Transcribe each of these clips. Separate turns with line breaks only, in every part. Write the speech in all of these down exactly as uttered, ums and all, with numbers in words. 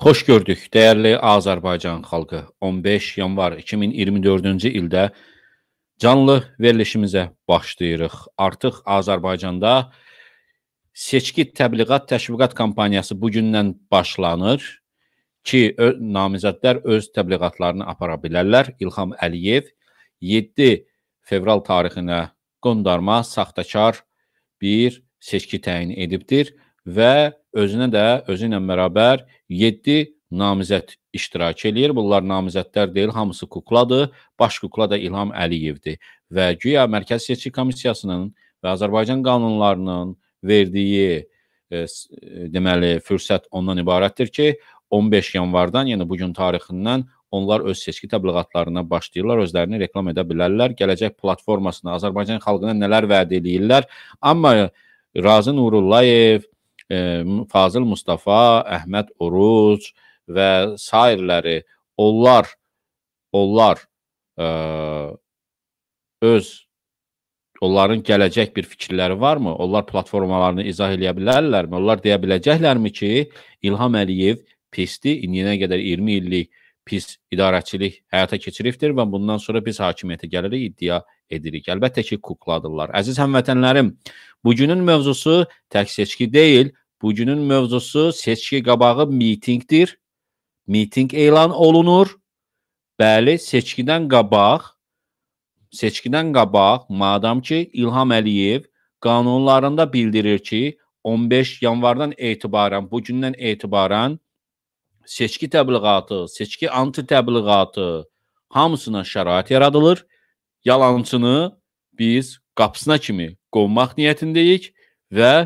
Xoş gördük, dəyərli Azərbaycan xalqı. on beş yanvar iki min iyirmi dördüncü ildə canlı verilişimizə başlayırıq. Artıq Azərbaycanda seçki təbliğat təşviqat kampaniyası bugündən başlanır ki, namizədlər öz təbliğatlarını apara bilərlər. İlham Əliyev yeddi fevral tarixinə qondarma, saxtakar bir seçki təyin edibdir və özünə də, özü ilə bərabər yeddi namizəd iştirak edir. Bunlar namizədlər deyil, hamısı kukladır. Baş kukla da İlham Əliyevdir. Və güya Mərkəzi Seçki Komissiyasının və Azərbaycan qanunlarının verdiyi e, deməli, fürsət ondan ibarətdir ki, on beş yanvardan, yəni bugün tarixindən onlar öz seçki təbliğatlarına başlayırlar, özlərini reklam edə bilərlər. Gələcək platformasına, Azərbaycan xalqına nələr vəd edirlər. Amma Razi Nurullayev, e, Fazıl Mustafa, Əhməd Oruc və sairləri, onlar, onlar e, öz, onların gələcək bir fikirləri varmı? Onlar platformalarını izah edə bilərlərmi? Onlar deyə biləcəklərmi ki, İlham Əliyev pisdir, indiyənə qədər iyirmi illik pis idarəçilik həyata keçiribdir və bundan sonra biz hakimiyyətə gəlirik, iddia edirik. Əlbəttə ki, kukladırlar. Əziz həmvətənlərim, bugünün mövzusu tək seçki deyil, bugünün mövzusu seçki qabağı mitingdir. Miting elan olunur. Bəli, seçkidən qabaq, seçkidən qabaq, madam ki, İlham Əliyev qanunlarında bildirir ki, on beş yanvardan etibarən, bugündən etibarən seçki təbliğatı, seçki anti təbliğatı hamısına şərait yaradılır. Yalançını biz qapısına kimi qovmaq niyyətindəyik və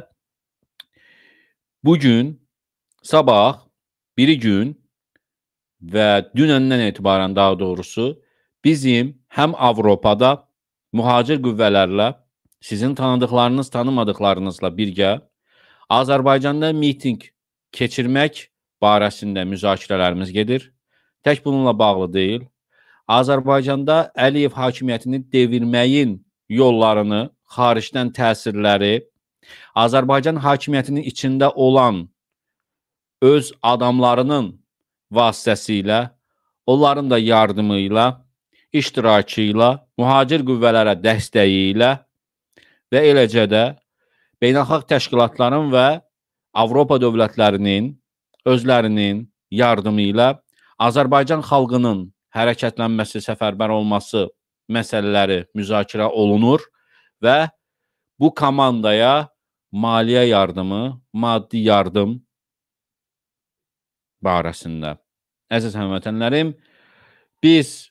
bugün, sabah, biri gün və dünəndən etibarən daha doğrusu bizim həm Avropada mühacir qüvvələrlə, sizin tanıdıqlarınız, tanımadıqlarınızla birgə Azərbaycanda miting keçirmək barəsində müzakirələrimiz gedir. Tək bununla bağlı deyil. Azərbaycanda Əliyev hakimiyyətini devirməyin yollarını, xaricdən təsirləri, Azərbaycan hakimiyyətinin içində olan öz adamlarının vasitəsilə, onların da yardımı ilə, iştirakı ilə, mühacir qüvvələrə dəstəyi ilə və eləcə də beynəlxalq təşkilatların və Avropa dövlətlərinin özlərinin yardımı ilə Azərbaycan xalqının hərəkətlənməsi, səfərbər olması məsələləri müzakirə olunur və bu komandaya maliyyə yardımı, maddi yardım barəsində. Əziz həmvətənlərim, biz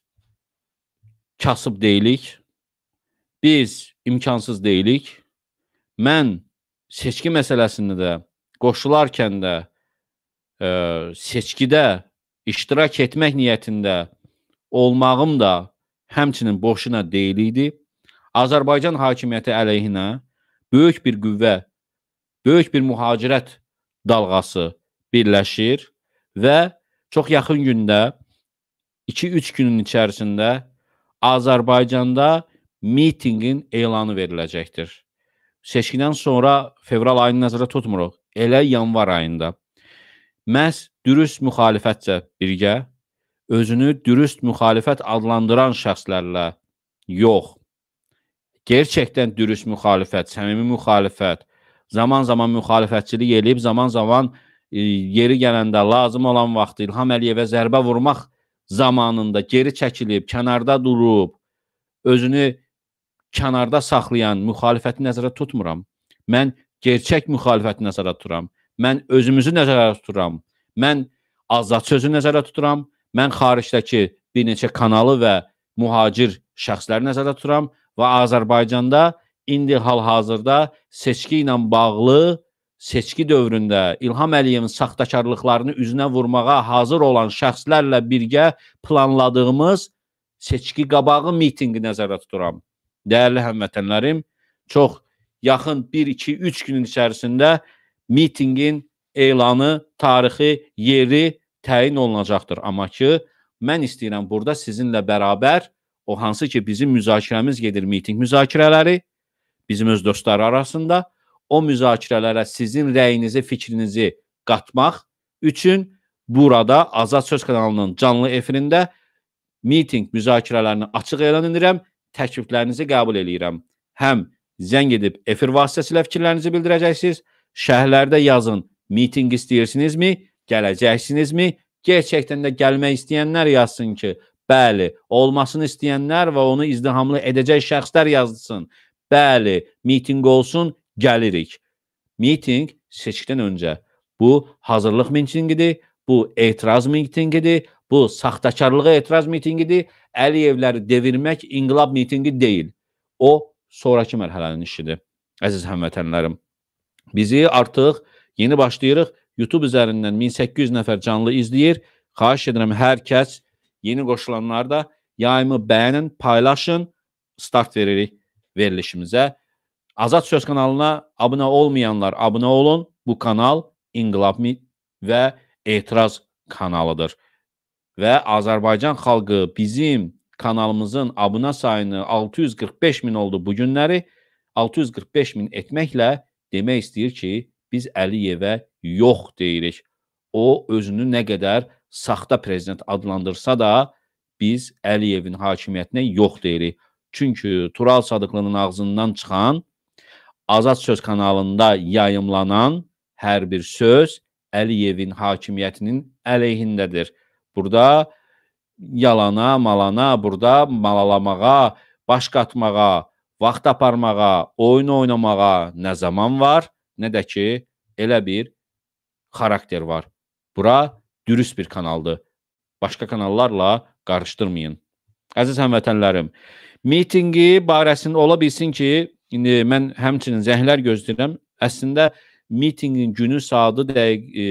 kasıb deyilik, biz imkansız deyilik. Mən seçki məsələsində də, qoşularkən də, e, seçkidə iştirak etmək niyyətində olmağım da həmçinin boşuna deyil idi. Azərbaycan hakimiyyəti əleyhinə böyük bir qüvvə, böyük bir mühacirət dalğası birləşir və çox yaxın gündə, iki üç günün içərisində Azərbaycanda mitingin elanı veriləcəkdir. Seçkidən sonra fevral ayını nəzərə tutmuruq, elə yanvar ayında. Məhz dürüst müxalifətcə birgə, özünü dürüst müxalifət adlandıran şəxslərlə yox, gerçəkdən dürüst müxalifət, səmimi müxalifət, zaman-zaman müxalifətçilik eləyib, zaman-zaman e, yeri gələndə lazım olan vaxtı İlham Əliyevə zərbə vurmaq zamanında geri çəkilib, kənarda durub, özünü kənarda saxlayan müxalifəti nəzərə tutmuram. Mən gerçək müxalifəti nəzərə tuturam. Mən özümüzü nəzərə tuturam. Mən azad sözü nəzərə tuturam. Mən xaricdəki bir neçə kanalı və mühacir şəxsləri nəzərə tuturam və Azərbaycanda indi hal-hazırda seçki ilə bağlı, seçki dövründə İlham Əliyevin saxtakarlıqlarını üzünə vurmağa hazır olan şəxslərlə birgə planladığımız seçki qabağı mitingi nəzərə tuturam. Dəyərli həmvətənlərim, çox yaxın bir iki üç günün içərisində mitingin elanı, tarixi, yeri təyin olunacaqdır. Amma ki, mən istəyirəm burada sizinlə bərabər, o hansı ki bizim müzakirəmiz gedir, miting müzakirələri, bizim öz dostları arasında, o müzakirələrə sizin rəyinizi, fikrinizi qatmaq üçün burada Azad Söz kanalının canlı efirində miting müzakirələrini açıq elan edirəm, təkliflərinizi qəbul edirəm. Həm zəng edib efir vasitəsilə fikirlərinizi bildirəcəksiniz, şərhlərdə yazın, miting istəyirsinizmi, gələcəksinizmi, gerçəkdən də gəlmək istəyənlər yazsın ki, bəli, olmasını istəyənlər və onu izdihamlı edəcək şəxslər yazsın, bəli, miting olsun, gəlirik. Miting seçkidən öncə bu hazırlıq mitingidir, bu etiraz mitingidir, bu saxtakarlığa etiraz mitingidir, Əliyevləri devirmək inqilab mitingi deyil. O, sonraki mərhələnin işidir. Əziz həmvətənlərim, bizi artıq yeni başlayırıq. YouTube üzərindən min səkkiz yüz nəfər canlı izləyir. Xahiş edirəm, hər kəs yeni qoşulanlar da yayımı bəyənin, paylaşın, start veririk verilişimizə. Azad Söz kanalına abunə olmayanlar abunə olun. Bu kanal inqilab və etiraz kanalıdır. Və Azərbaycan xalqı bizim kanalımızın abunə sayını altı yüz qırx beş min oldu bu günləri. altı yüz qırx beş min etməklə demək istəyir ki, biz Əliyevə yox deyirik. O, özünü nə qədər saxta prezident adlandırsa da, biz Əliyevin hakimiyyətinə yox deyirik. Çünki Tural Sadıqlının ağzından çıxan, Azad Söz kanalında yayımlanan hər bir söz Əliyevin hakimiyyətinin əleyhindədir. Burada yalana, malana, burada malalamağa, baş qatmağa, vaxt aparmağa, oyun oynamağa nə zaman var, nə də ki, elə bir xarakter var. Bura dürüst bir kanaldır. Başqa kanallarla qarışdırmayın. Əziz həmvətənlərim, mitingi barəsində ola bilsin ki, indi mən həmçinin zəhlər gözləyirəm. Əslində, mitingin günü, saatı dəqiq e,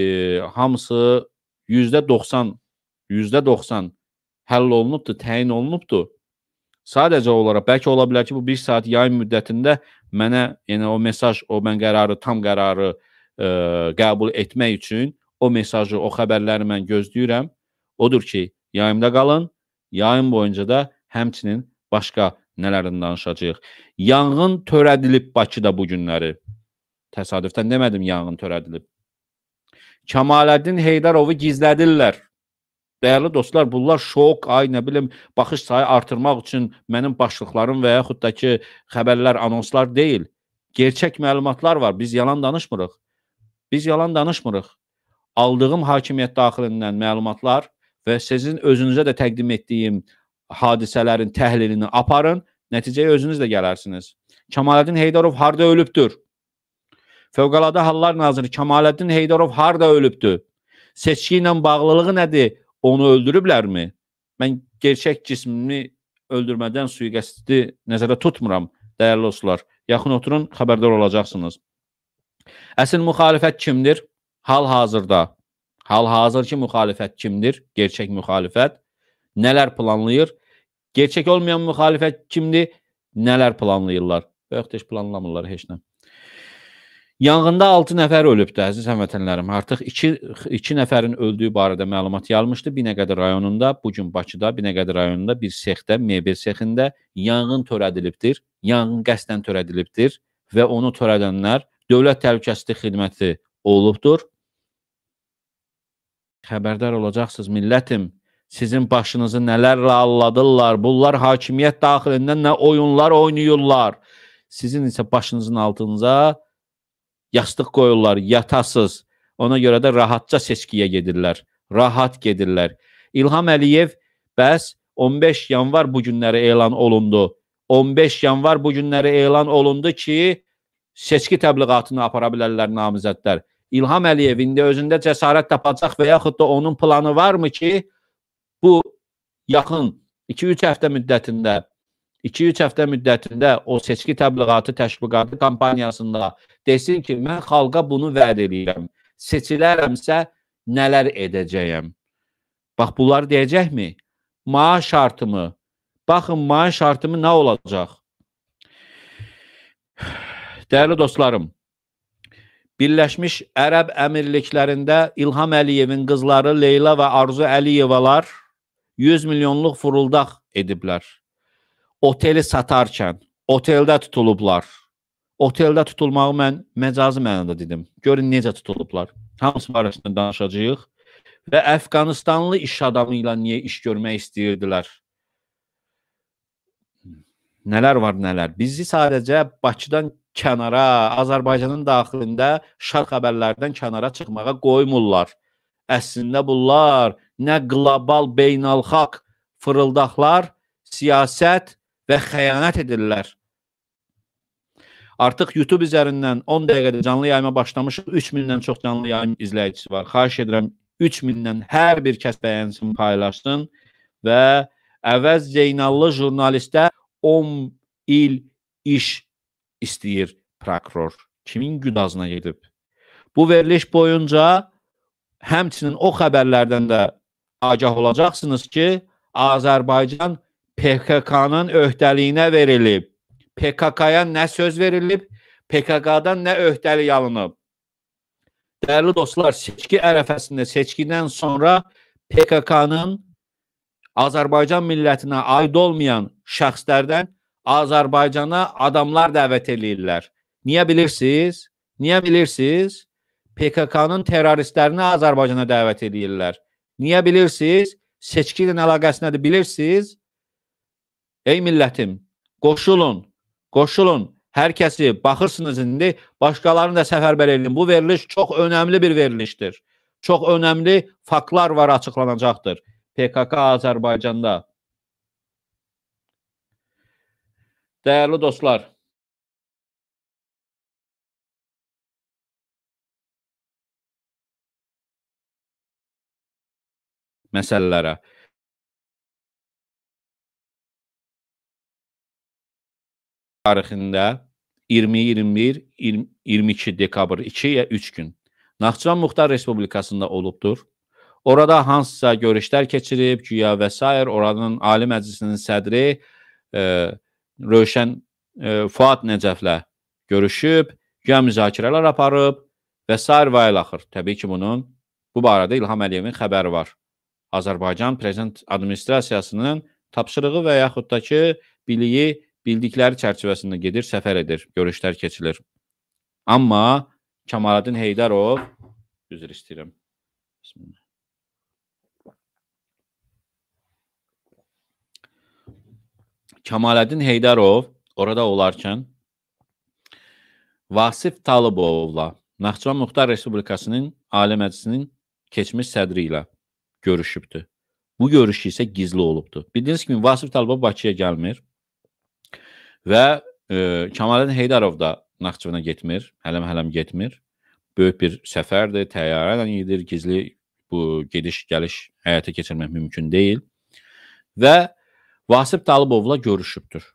hamısı yüzdə doxsan yüzdə doxsan həll olunubdur, təyin olunubdur. Sadəcə olaraq, bəlkə ola bilər ki, bu bir saat yayın müddətində mənə, yəni o mesaj, o mən qərarı, tam qərarı e, qəbul etmək üçün o mesajı, o xəbərləri mən gözləyirəm. Odur ki, yayımda qalın, yayın boyunca da həmçinin başqa nələrini danışacağıq. Yanğın törədilib Bakıda bu günləri. Təsadüfdən demədim, yanğın törədilib. Kemaləddin Heydarovu gizlədirlər. Dəyərli dostlar, bunlar şok, ay nə bilim, baxış sayı artırmaq üçün mənim başlıqlarım və yaxud da ki, xəbərlər, anonslar deyil. Gerçək məlumatlar var, biz yalan danışmırıq. Biz yalan danışmırıq. Aldığım hakimiyyət daxilindən məlumatlar və sizin özünüzə də təqdim etdiyim hadisələrin təhlilini aparın, nəticəyə özünüz də gələrsiniz. Kemaləddin Heydarov harda ölübdür? Fövqəladə Hallar Naziri Kemaləddin Heydarov harda ölübdür? Seçki ilə bağlılığı nədir? Onu öldürüblərmi? Mən gerçək cismini öldürmədən suiqəsti nəzərə tutmuram, dəyərli dostlar. Yaxın oturun, xəbərdar olacaqsınız. Əsl müxalifət kimdir? Hal-hazırda. Hal-hazırki müxalifət kimdir? Gerçək müxalifət. Nələr planlayır? Gerçək olmayan müxalifət kimdir? Nələr planlayırlar? Yox, heç planlamırlar, heç nə. Yanğında altı nəfər ölübdür, əziz həmvətənlərim. Artıq iki nəfərin öldüyü barədə məlumat yayılmışdı. Binəqədi rayonunda, bugün Bakıda, Binəqədi rayonunda bir sexdə, mebel sexində yanğın törədilibdir. Yanğın qəsdən törədilibdir və onu törədənlər Dövlət Təhlükəsizlik Xidməti olubdur. Xəbərdar olacaqsınız, millətim. Sizin başınızı nələrlə alladırlar. Bunlar hakimiyyət daxilində nə oyunlar oynayırlar. Sizin isə başınızın altınıza yastıq qoyurlar, yatasız. Ona görə də rahatca seçkiyə gedirlər. Rahat gedirlər. İlham Əliyev, bəs on beş yanvar bu günləri elan olundu. on beş yanvar bu günləri elan olundu ki, seçki təbliğatını apara bilərlər namizədlər. İlham Əliyev indi özündə cəsarət tapacaq və yaxud da onun planı varmı ki, bu yaxın iki üç həftə müddətində iki üç həftə müddətində o seçki təbliğatı təşviqatı kampaniyasında desin ki, mən xalqa bunu vəd edirəm. Seçilərəmsə nələr edəcəyəm? Bax, bunlar deyəcəkmi? Maaş şartımı. Baxın, maaş şartımı nə olacaq? Dəyərli dostlarım, Birləşmiş Ərəb Əmirliklərində İlham Əliyevin qızları Leyla və Arzu Əliyevalar yüz milyonluq fırıldaq ediblər. Oteli satarkən, oteldə tutulublar. Oteldə tutulmağı mən məcazi mənada dedim. Görün necə tutulublar. Hamısı barəsində danışacağıq və Əfqanistanlı iş adamı ilə niyə iş görmək istəyirdilər? Nələr var, nələr. Bizi sadəcə Bakıdan kənara, Azərbaycanın daxilində şad xəbərlərdən kənara çıxmağa qoymurlar. Əslində bunlar nə qlobal beynəlxalq fırıldaqlar, siyasət və xəyanət edirlər. Artıq YouTube üzərindən on dəqiqədə canlı yayıma başlamışıq. üç mindən çox canlı yayım izləyicisi var. Xahiş edirəm üç mindən hər bir kəs bəyənsin, paylaşsın və Əvəz Zeynallı jurnalistə on il iş istəyir prokuror. Kimin güdazına gedib? Bu veriliş boyunca həmçinin o xəbərlərdən də agah olacaqsınız ki, Azərbaycan P K K-nın öhdəliyinə verilib. P K K-ya nə söz verilib, P K K-dan nə öhdəlik alınıb. Dəyərli dostlar, seçki ərəfəsində, seçkidən sonra P K K-nın Azərbaycan millətinə aid olmayan şəxslərdən Azərbaycana adamlar dəvət edirlər. Niyə bilirsiniz? Niyə bilirsiniz? P K K-nın terroristlərini Azərbaycana dəvət edirlər. Niyə bilirsiniz? Seçki ilə əlaqəsi nədir bilirsiniz? Ey millətim, qoşulun, qoşulun. Hər kəsi baxırsınız indi, başqalarını da səfərbər edin. Bu veriliş çox önəmli bir verilişdir. Çox önəmli faktlar var, açıqlanacaqdır. P K K Azərbaycanda. Dəyərli dostlar, məsələlərə. Tarixində iyirmi, iyirmi bir, iyirmi iki dekabr, iki ya üç gün Naxçıvan Muxtar Respublikasında olubdur. Orada hansısa görüşlər keçirib, güya və s. Oranın Ali Məclisinin sədri e, Rövşən e, Fuad Nəcəflə görüşüb, güya müzakirələr aparıb və s. və ilaxır. Təbii ki, bunun bu barədə İlham Əliyevin xəbəri var. Azərbaycan Prezident Administrasiyasının tapşırığı və yaxud da ki, biliyi bildikləri çərçivəsində gedir, səfər edir, görüşlər keçilir. Amma Kemaləddin Heydərov, üzr istəyirəm. Bismillah. Kemaləddin Heydərov orada olarkən Vasif Talıbovla Naxçıvan Muxtar Respublikasının Ali Məclisinin keçmiş sədri ilə görüşübdür. Bu görüş isə gizli olubdur. Bildiyiniz kimi Vasif Talıbov Bakıya gəlmir və e, Kemaləddin Heydərov da Naxçıvana getmir, hələm-hələm getmir. Böyük bir səfərdir, təyyarə ilə gedir, gizli bu gediş-gəliş həyata keçirmək mümkün deyil. Və Vasif Talıbovla görüşübdür.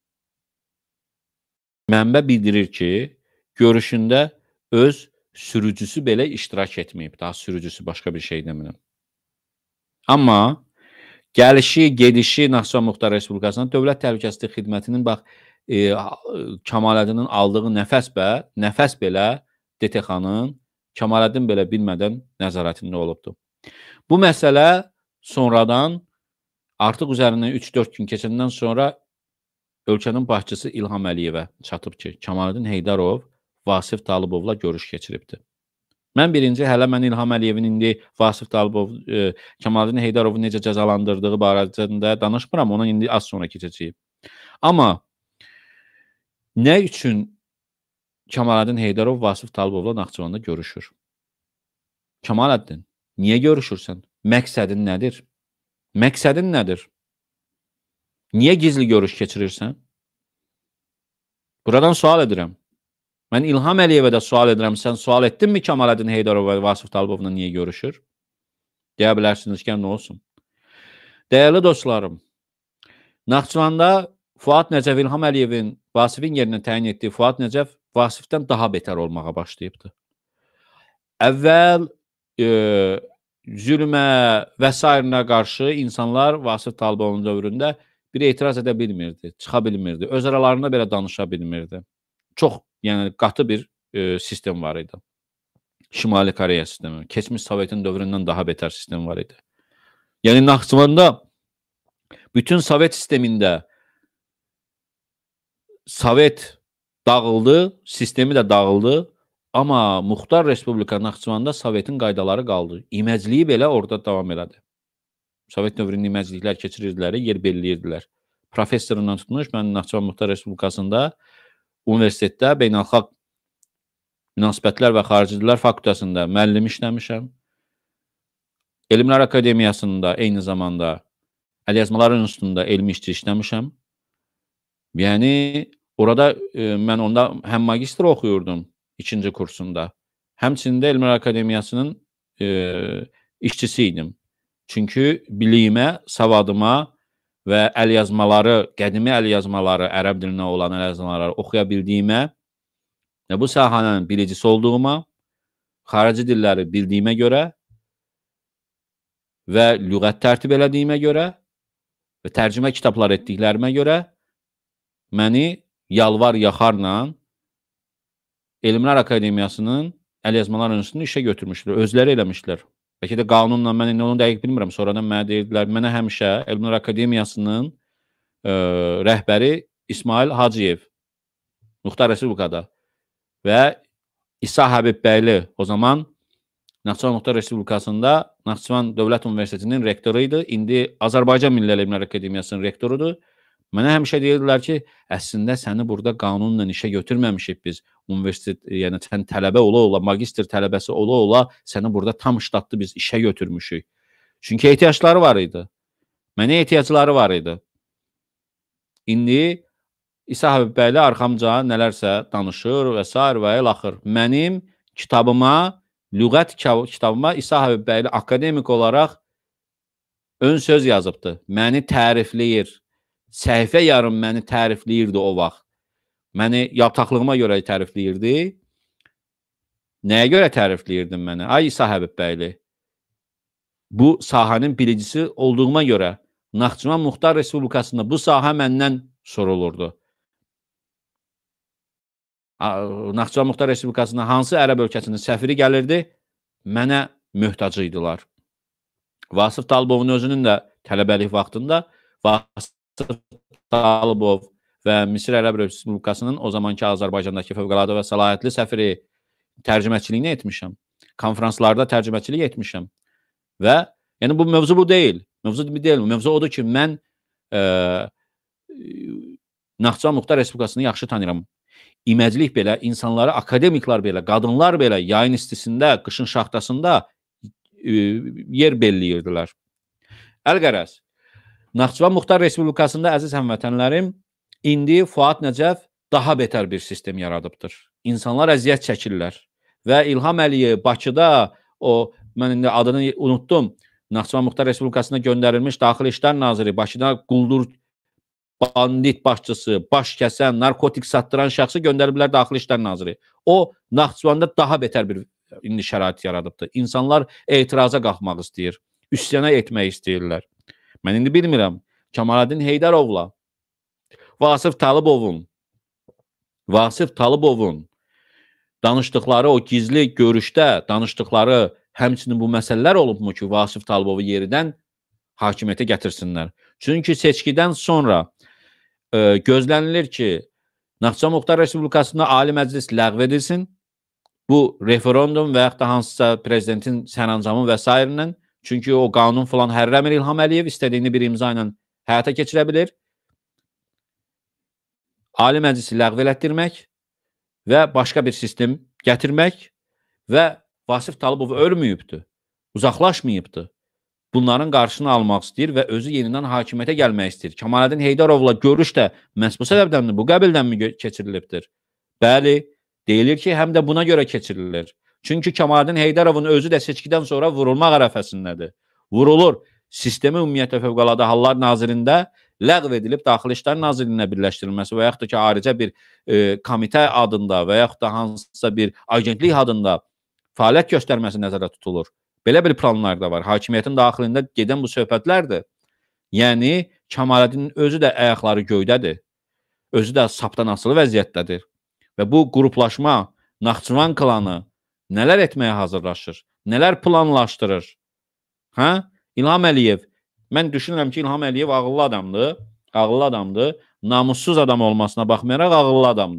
Mənbə bildirir ki, görüşündə öz sürücüsü belə iştirak etməyib. Daha sürücüsü başqa bir şey demirəm. Amma gəlişi, gedişi Naxçıvan Muxtar Respublikasının Dövlət Təhlükəsizlik Xidmətinin bax, e, Kemaləddinin aldığı nəfəs, bə, nəfəs belə D T X-nın Kemaləddin belə bilmədən nəzarətində olubdur. Bu məsələ sonradan artıq üzərindən üç dörd gün keçəndən sonra ölkənin başçısı İlham Əliyevə çatıb ki, Kemaləddin Heydərov Vasif Talıbovla görüş keçiribdir. Mən birinci, hələ mən İlham Əliyevin indi Vasif Talıbov, e, Kemaləddin Heydarovu necə cəzalandırdığı barəsində danışmıram, ona indi az sonra keçəcəyim. Amma nə üçün Kemaləddin Heydarov Vasif Talıbovla Naxçıvanda görüşür? Kemaləddin, niyə görüşürsən? Məqsədin nədir? Məqsədin nədir? Niyə gizli görüş keçirirsən? Buradan sual edirəm. Mən İlham Əliyevə də sual edirəm. Sən sual etdinmi Kemaləddin Heydarov və Vasif Talıbovla niyə görüşür? Deyə bilərsiniz ki, nə olsun? Dəyərli dostlarım, Naxçıvanda Fuad Nəcəf İlham Əliyevin Vasifin yerinə təyin etdiyi Fuad Nəcəf Vasifdən daha betər olmağa başlayıbdır. Əvvəl e, zülmə və s. qarşı insanlar Vasif Talıbovun dövründə bir etiraz edə bilmirdi, çıxa bilmirdi, öz aralarında belə danışa bilmirdi. Çox, yəni qatı bir e, sistem var idi. Şimali Koreya sistemi, keçmiş Sovetin dövründən daha betər sistem var idi. Yəni Naxçıvanda bütün Sovet sistemində Sovet dağıldı, sistemi də dağıldı, Amma Muxtar Respublika Naxçıvanda Sovetin qaydaları qaldı. İməcliyi belə orada davam elədi. Sovet dövrünün iməcliklər keçirirdilər, yer belləyirdilər. Professorundan tutmuş, mən Naxçıvan Muxtar Respublikasında universitetdə beynəlxalq münasibətlər və xarici dillər fakültəsində müəllim işləmişəm. Elmlər Akademiyasında eyni zamanda Əlyazmalar İnstitutunda elmi işçi işləmişəm. Yəni, orada e, mən onda həm magistr oxuyurdum ikinci kursunda, həmçində Elmlər Akademiyasının e, işçisi idim. Çünki biliyimə, savadıma və əlyazmaları, qədimi əlyazmaları, ərəb dilinə olan əlyazmaları oxuya bildiyimə və bu sahənin bilicisi olduğuma, xarici dilləri bildiyimə görə və lüğət tərtib elədiyimə görə və tərcümə kitablar etdiklərimə görə məni yalvar yaxarla Elmlər Akademiyasının Əlyazmalar İnstitutunun işə götürmüşdür. Özləri eləmişlər. Bəlkə də qanunla, mən indi onu dəqiq bilmirəm. Sonradan mənə deyirdilər, mənə həmişə Elmlər Akademiyasının e, rəhbəri İsmail Hacıyev, Muxtar Respublikada və İsa Həbibbəyli o zaman Naxçıvan Muxtar Respublikasında Naxçıvan Dövlət Universitetinin rektoru idi. İndi Azərbaycan Milli Elmlər Akademiyasının rektorudur. Mənə həmişə deyirdilər ki, əslində səni burada qanunla işə götürməmişik biz. Universitet, yəni sən tələbə ola-ola, magistr tələbəsi ola-ola səni burada tam ştatlı biz işə götürmüşük. Çünki ehtiyacları var idi. Mənə ehtiyacları var idi. İndi İsa Həbibbəyli arxamca nələrsə danışır və s. və ilaxır. Mənim kitabıma, lüğət kitabıma İsa Həbibbəyli akademik olaraq ön söz yazıbdır. Məni tərifləyir. Səhifə yarım məni tərifləyirdi o vaxt. Məni yaptaqlığıma görə tərifləyirdi. Nəyə görə tərifləyirdin məni? Ay İsa Həbibbəyli. Bu sahənin bilicisi olduğuma görə Naxçıvan Muxtar Respublikasında bu sahə məndən sorulurdu. Naxçıvan Muxtar Respublikasında hansı ərəb ölkəsinin səfiri gəlirdi? Mənə möhtacı idilər. Vasif Talıbovun özünün də tələbəlik vaxtında Vasif Talıbov və Misir Ərəb Respublikasının o zamanki Azərbaycandakı fövqəladə və səlahiyyətli səfiri tərcüməçiliyini etmişəm. Konferanslarda tərcüməçilik etmişəm. Və yəni bu mövzu bu deyil. Mövzu bu deyil. Mövzu odur ki, mən e, Naxçıvan Muxtar Respublikasını yaxşı tanıyıram. İməclik belə, insanları, akademiklar belə, qadınlar belə yayın istisində, qışın şaxtasında e, yer belləyirdilər. Əlqərəz. Naxçıvan Muxtar Respublikasında əziz həmvətənlərim, indi Fuad Nəcəf daha betər bir sistem yaradıbdır. İnsanlar əziyyət çəkirlər. Və İlham Əliyev Bakıda, o, mən indi adını unutdum, Naxçıvan Muxtar Respublikasına göndərilmiş Daxili İşlər Naziri, Bakıda quldur, bandit başçısı, baş kəsən, narkotik satdıran şəxsi göndəriblər Daxili İşlər Naziri. O, Naxçıvanda daha betər bir indi şərait yaradıbdır. İnsanlar etiraza qalxmaq istəyir, üsyana etmək istəyirlər. Mən indi bilmirəm, Kemaləddin Heydərovla, Vasif Talıbovun, Vasif Talıbovun danışdıqları o gizli görüşdə, danışdıqları həmçinin bu məsələlər olubmu ki, Vasif Talıbovu yeridən hakimiyyətə gətirsinlər. Çünki seçkidən sonra e, gözlənilir ki, Naxçıvan Muxtar Respublikasında Ali Məclis ləğv edilsin. Bu referendum və yaxud da hansısa prezidentin sərəncamı və s. Çünki o qanun falan hərrəmir İlham Əliyev istədiyini bir imza ilə həyata keçirə bilir. Ali Məclisi ləğv elətdirmək və başqa bir sistem gətirmək və Vasif Talıbov ölməyibdir, uzaqlaşmayıbdır. Bunların qarşısını almaq istəyir və özü yenidən hakimiyyətə gəlmək istəyir. Kemaləddin Heydərovla görüş də məhz bu səbəbdənmi, bu qəbildənmi keçirilibdir? Bəli, deyilir ki, həm də buna görə keçirilir. Çünki Kemaləddin Heydərovun özü də seçkidən sonra vurulmaq ərəfəsindədir. Vurulur. Sistemi ümumiyyətlə Fövqəladə Hallar Nazirində ləğv edilib Daxili İşlər Nazirliyinə birləşdirilməsi və yaxud da ki, ayrıca bir e, komitə adında və yaxud da hansısa bir agentlik adında fəaliyyət göstərməsi nəzərdə tutulur. Belə bir planlar da var. Hakimiyyətin daxilində gedən bu söhbətlərdir. Yəni, Kemaləddinin özü də ayaqları göydədir. Özü də sapdan asılı vəziyyətdədir. Və bu qruplaşma, Naxçıvan klanı nələr etməyə hazırlaşır? Nələr planlaşdırır? Hə? İlham Əliyev. Mən düşünürəm ki, İlham Əliyev ağıllı adamdır. Ağıllı adamdır. Namussuz adam olmasına baxmayaraq ağıllı adamdır.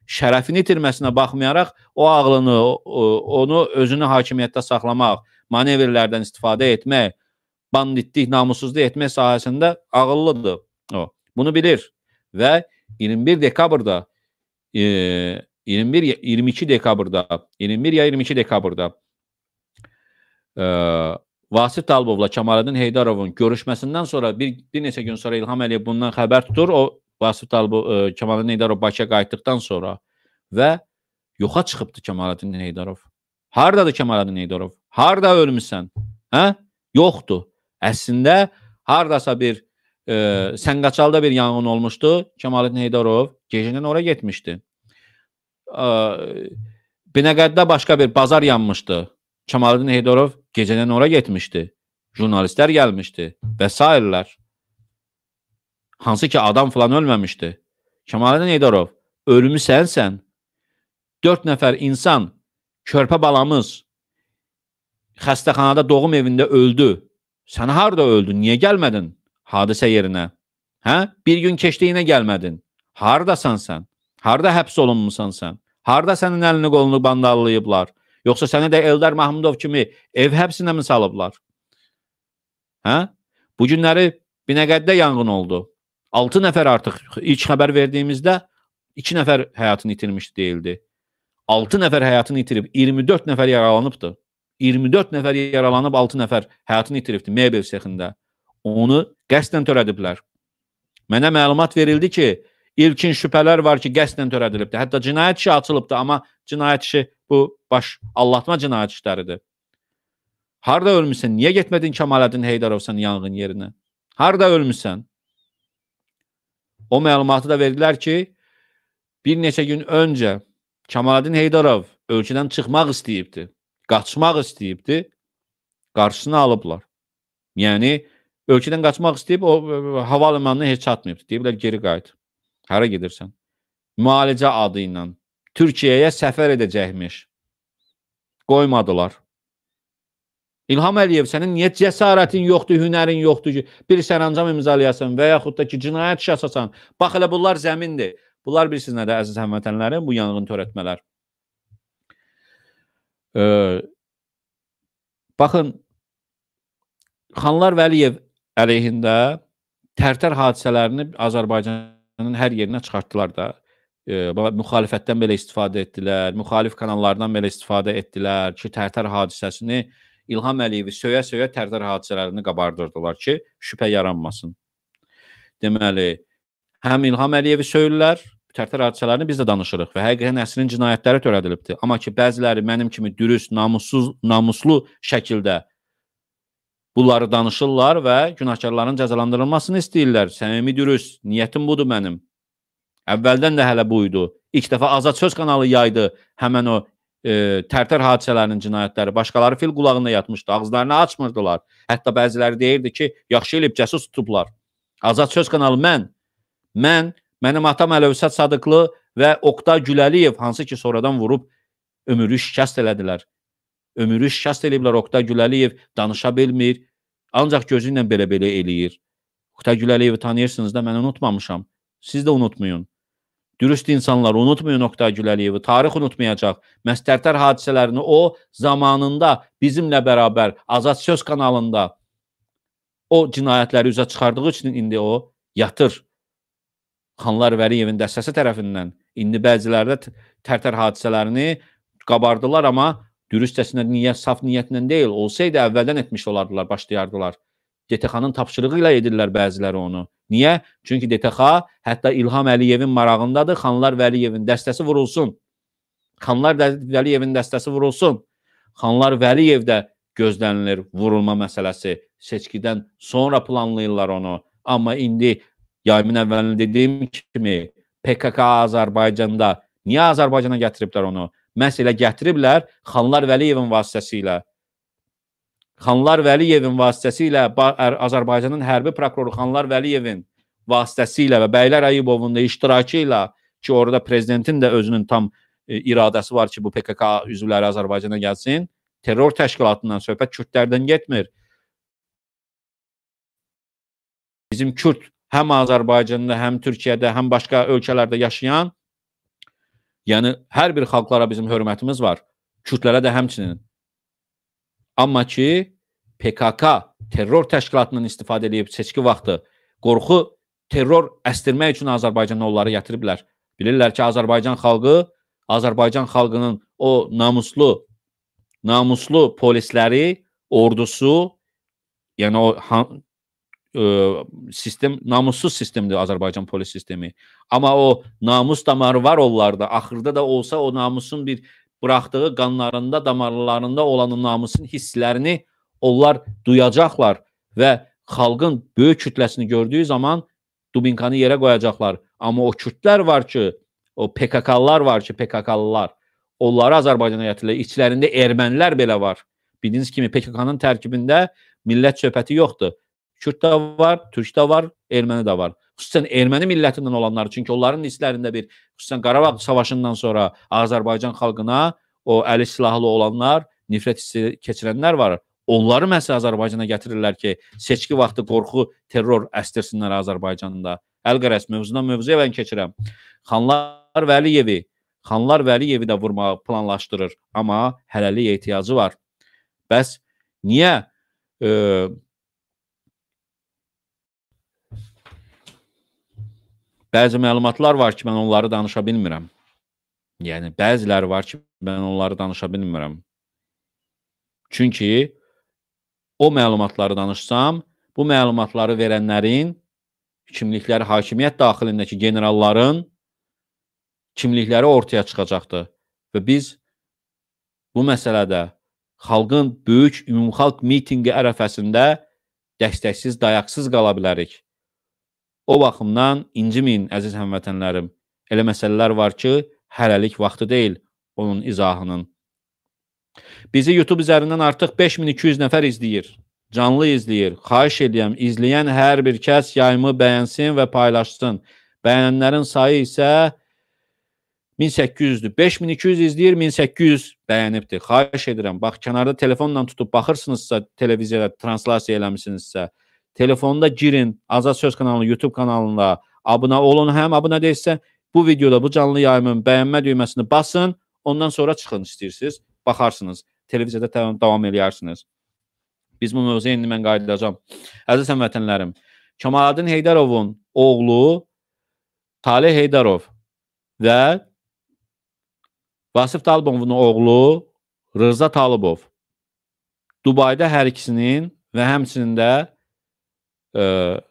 şərəfini itirməsinə baxmayaraq o ağlını, onu özünü hakimiyyətdə saxlamaq, manevrlərdən istifadə etmək, banditlik, namussuzluq etmək sahəsində ağıllıdır o. Bunu bilir və iyirmi bir dekabrda e, iyirmi bir iyirmi iki dekabrda iyirmi bir ya iyirmi iki dekabrda e, Vasif Talibovla Kemalettin Heydarovun görüşməsindən sonra bir, bir neçə gün sonra İlham Əliyev bundan xəbər tutur. O Vasif Talibov, e, Kemalettin Heydarov Bakıya qayıtdıqdan sonra və yoxa çıxıbdı Kemalettin Heydarov. Hardadır Kemalettin Heydarov? Harda ölmüsən? Hə? Yoxdur. Əslində hardasa bir e, Səngəçalda bir yanğın olmuşdu. Kemalettin Heydarov gecədən ora getmişdi. E, Binəqədidə başqa bir bazar yanmışdı. Kemalettin Heydarov gecədən ora getmişdi. Jurnalistlər gəlmişdi və s. Hansı ki adam falan ölməmişdi. Kemalettin Heydarov ölmüsən sən. Dörd nəfər insan, körpə balamız xəstəxanada doğum evində öldü. Sən harada öldün? Niyə gəlmədin hadisə yerinə? Hə? Bir gün keçdi yenə gəlmədin. Hardasan sən? Harda həbs olunmusan sən? Harda sənin əlini qolunu bandallayıblar? Yoxsa səni də Eldar Mahmudov kimi ev həbsinə mi salıblar? Hə? Bu günləri Binəqədidə yanğın oldu. altı nəfər artıq ilk xəbər verdiyimizdə iki nəfər həyatını itirmişdi deyildi. altı nəfər həyatını itirib iyirmi dörd nəfər yaralanıbdı. iyirmi dörd nəfər yaralanıb altı nəfər həyatını itiribdi mebel sexində. Onu qəsdən törədiblər. Mənə məlumat verildi ki, ilkin şübhələr var ki, qəsdən törədilibdir. Hətta cinayət işi açılıbdır, amma cinayət işi bu baş allatma cinayət işləridir. Harda ölmüsən? Niyə getmədin Kemalettin Heydarov sən yanğın yerinə? Harda ölmüsən? O məlumatı da verdilər ki, bir neçə gün öncə Kemalettin Heydarov ölkədən çıxmaq istəyibdi, qaçmaq istəyibdi, qarşısını alıblar. Yəni, ölkədən qaçmaq istəyib, o havalimanına heç çatmayıbdı. Deyiblər, geri qayıt. Hara gedirsən? Müalicə adı ilə Türkiyəyə səfər edəcəkmiş. Qoymadılar. İlham Əliyev, sənin niyə cəsarətin yoxdur, hünərin yoxdur ki, bir sərəncam imzalayasan və yaxud da ki, cinayət işi açasan. Bax, elə bunlar zəmindir. Bunlar bilirsiniz nədir, əziz həmvətənlərim, bu yanğın törətmələr. Ee, baxın, Xanlar Vəliyev əleyhində Tərtər hadisələrini Azərbaycanın hər yerinə çıxartdılar da. E, müxalifətdən belə istifadə etdilər, müxalif kanallardan belə istifadə etdilər ki, Tərtər hadisəsini İlham Əliyevi söyə-söyə Tərtər hadisələrini qabardırdılar ki, şübhə yaranmasın. Deməli, həm İlham Əliyevi söylürlər, Tərtər hadisələrini biz də danışırıq və həqiqətən əslin cinayətləri törədilibdir. Amma ki, bəziləri mənim kimi dürüst, namussuz, namuslu şəkildə bunları danışırlar və günahkarların cəzalandırılmasını istəyirlər. Səmimi dürüst, niyyətim budur mənim. Əvvəldən də hələ buydu. İlk dəfə Azad Söz kanalı yaydı həmən o e, Tərtər hadisələrinin cinayətləri. Başqaları fil qulağında yatmışdı, ağızlarını açmırdılar. Hətta bəziləri deyirdi ki, yaxşı elib cəsus tutublar. Azad Söz kanalı mən, mən, mənim atam Əlövsət Sadıqlı və Oqtay Güləliyev, hansı ki sonradan vurub ömürü şikəst elədilər. Ömürü şikəst eləyiblər. Oqtay Güləliyev danışa bilmir, ancaq gözü ilə belə-belə eləyir. Oqtay Güləliyevi tanıyırsınız da, mən unutmamışam. Siz də unutmayın. Dürüst insanlar unutmayın Oqtay Güləliyevi. Tarix unutmayacaq. Məhz Tərtər hadisələrini o zamanında bizimlə bərabər Azad Söz kanalında o cinayətləri üzə çıxardığı üçün indi o yatır. Xanlar Vəliyevin dəstəsi tərəfindən. İndi bəziləri də Tərtər hadisələrini qabardılar, amma dürüstcəsinə niyyət, saf niyyətlə deyil. Olsaydı əvvəldən etmiş olardılar, başlayardılar. D T X-nın tapşırığı ilə edirlər bəziləri onu. Niyə? Çünki D T X hətta İlham Əliyevin marağındadır. Xanlar Vəliyevin dəstəsi vurulsun. Xanlar Vəliyevin dəstəsi vurulsun. Xanlar Vəliyev də gözlənilir vurulma məsələsi. Seçkidən sonra planlayırlar onu. Amma indi yayımın əvvəlində dediyim kimi P K K Azərbaycanda niyə Azərbaycana gətiriblər onu? Məhz elə gətiriblər Xanlar Vəliyevin vasitəsilə. Xanlar Vəliyevin vasitəsilə Azərbaycanın hərbi prokuroru Xanlar Vəliyevin vasitəsilə və Bəylər Ayıbovun da iştirakı ilə ki, orada prezidentin də özünün tam e, iradəsi var ki, bu P K K üzvləri Azərbaycana gəlsin. Terror təşkilatından söhbət Kürdlərdən getmir. Bizim Kürd həm Azərbaycanda, həm Türkiyədə, həm başqa ölkələrdə yaşayan Yəni, hər bir xalqlara bizim hörmətimiz var. Kürdlərə də həmçinin. Amma ki, P K K terror təşkilatından istifadə edib seçki vaxtı qorxu, terror əstirmək üçün Azərbaycana onları gətiriblər. Bilirlər ki, Azərbaycan xalqı, Azərbaycan xalqının o namuslu, namuslu polisləri, ordusu, yəni o ə, sistem, namussuz sistemdir Azərbaycan polis sistemi. Amma o namus damarı var onlarda. Axırda da olsa o namusun bir buraxdığı qanlarında, damarlarında olan o namusun hisslərini onlar duyacaqlar və xalqın böyük kütləsini gördüyü zaman dubinkanı yerə qoyacaqlar. Amma o kürdlər var ki, o P K K'lılar var ki, P K K'lılar, onları Azərbaycana gətirirlər. İçlərində ermənilər belə var. Bildiyiniz kimi P K K'nın tərkibində millət söhbəti yoxdur. Kürd də var, türk də var, erməni də var. Xüsusən erməni millətindən olanlar, çünki onların hisslərində bir, xüsusən Qarabağ savaşından sonra Azərbaycan xalqına o əli silahlı olanlar, nifrət hissi keçirənlər var. Onları məhz Azərbaycana gətirirlər ki, seçki vaxtı qorxu, terror əstirsinlər Azərbaycanda. Əlqərəz mövzudan mövzuya mən keçirəm. Xanlar Vəliyevi, Xanlar Vəliyevi də vurmağı planlaşdırır, amma hələlik ehtiyacı var. Bəs niyə e, bəzi məlumatlar var ki, mən onları danışa bilmirəm. Yəni, bəziləri var ki, mən onları danışa bilmirəm. Çünki o məlumatları danışsam, bu məlumatları verənlərin kimlikləri, hakimiyyət daxilindəki generalların kimlikləri ortaya çıxacaqdır. Və biz bu məsələdə xalqın böyük ümumxalq mitinqi ərəfəsində dəstəksiz, dayaqsız qala bilərik. O baxımdan inciməyin, əziz həmvətənlərim. Elə məsələlər var ki, hələlik vaxtı deyil onun izahının. Bizi YouTube üzərindən artıq beş min iki yüz nəfər izləyir. Canlı izləyir. Xahiş edirəm, izləyən hər bir kəs yayımı bəyənsin və paylaşsın. Bəyənənlərin sayı isə min səkkiz yüzdür. beş min iki yüz izləyir, min səkkiz yüz bəyənibdir. Xahiş edirəm. Bax, kənarda telefonla tutub baxırsınızsa, televiziyada translasiya eləmişsinizsə, telefonda girin, Azad Söz kanalına, YouTube kanalına abunə olun. Həm abunə deyilsə, bu videoda, bu canlı yayımın bəyənmə düyməsini basın, ondan sonra çıxın istəyirsiniz, baxarsınız, televiziyada davam edərsiniz. Biz bu mövzuya indi mən qayıdacağam. Əziz həmvətənlərim, Kemalettin Heydarovun oğlu Talih Heydarov və Vasif Talibovun oğlu Rıza Talibov Dubayda hər ikisinin və həmçinin də e,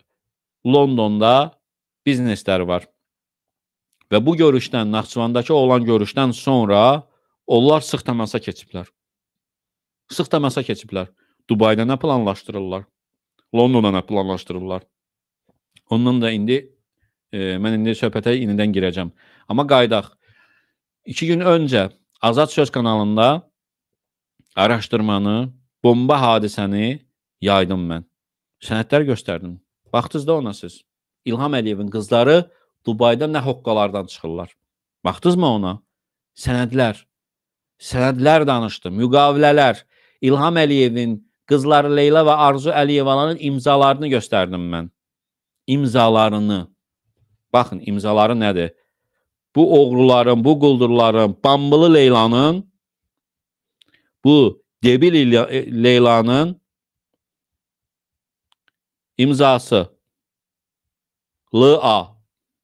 Londonda biznesləri var. Və bu görüşdən, Naxçıvandakı olan görüşdən sonra onlar sıx təmasa keçiblər. Sıx təmasa keçiblər. Dubayda nə planlaşdırırlar? Londonda nə planlaşdırırlar? Ondan da indi, e, mən indi söhbətə yenidən girəcəm. Amma qaydaq. İki gün öncə Azad Söz kanalında araşdırmanı, bomba hadisəni yaydım mən. Sənədlər göstərdim. Baxdınız da ona siz. İlham Əliyevin qızları Dubayda nə hoqqalardan çıxırlar. Baxdınızmı ona? Sənədlər. Sənədlər danışdı. Müqavilələr. İlham Əliyevin qızları Leyla və Arzu Əliyevaların imzalarını göstərdim mən. İmzalarını. Baxın, imzaları nədir? Bu oğruların, bu quldurların, Bambılı Leylanın, bu Debil Leylanın imzası. L A.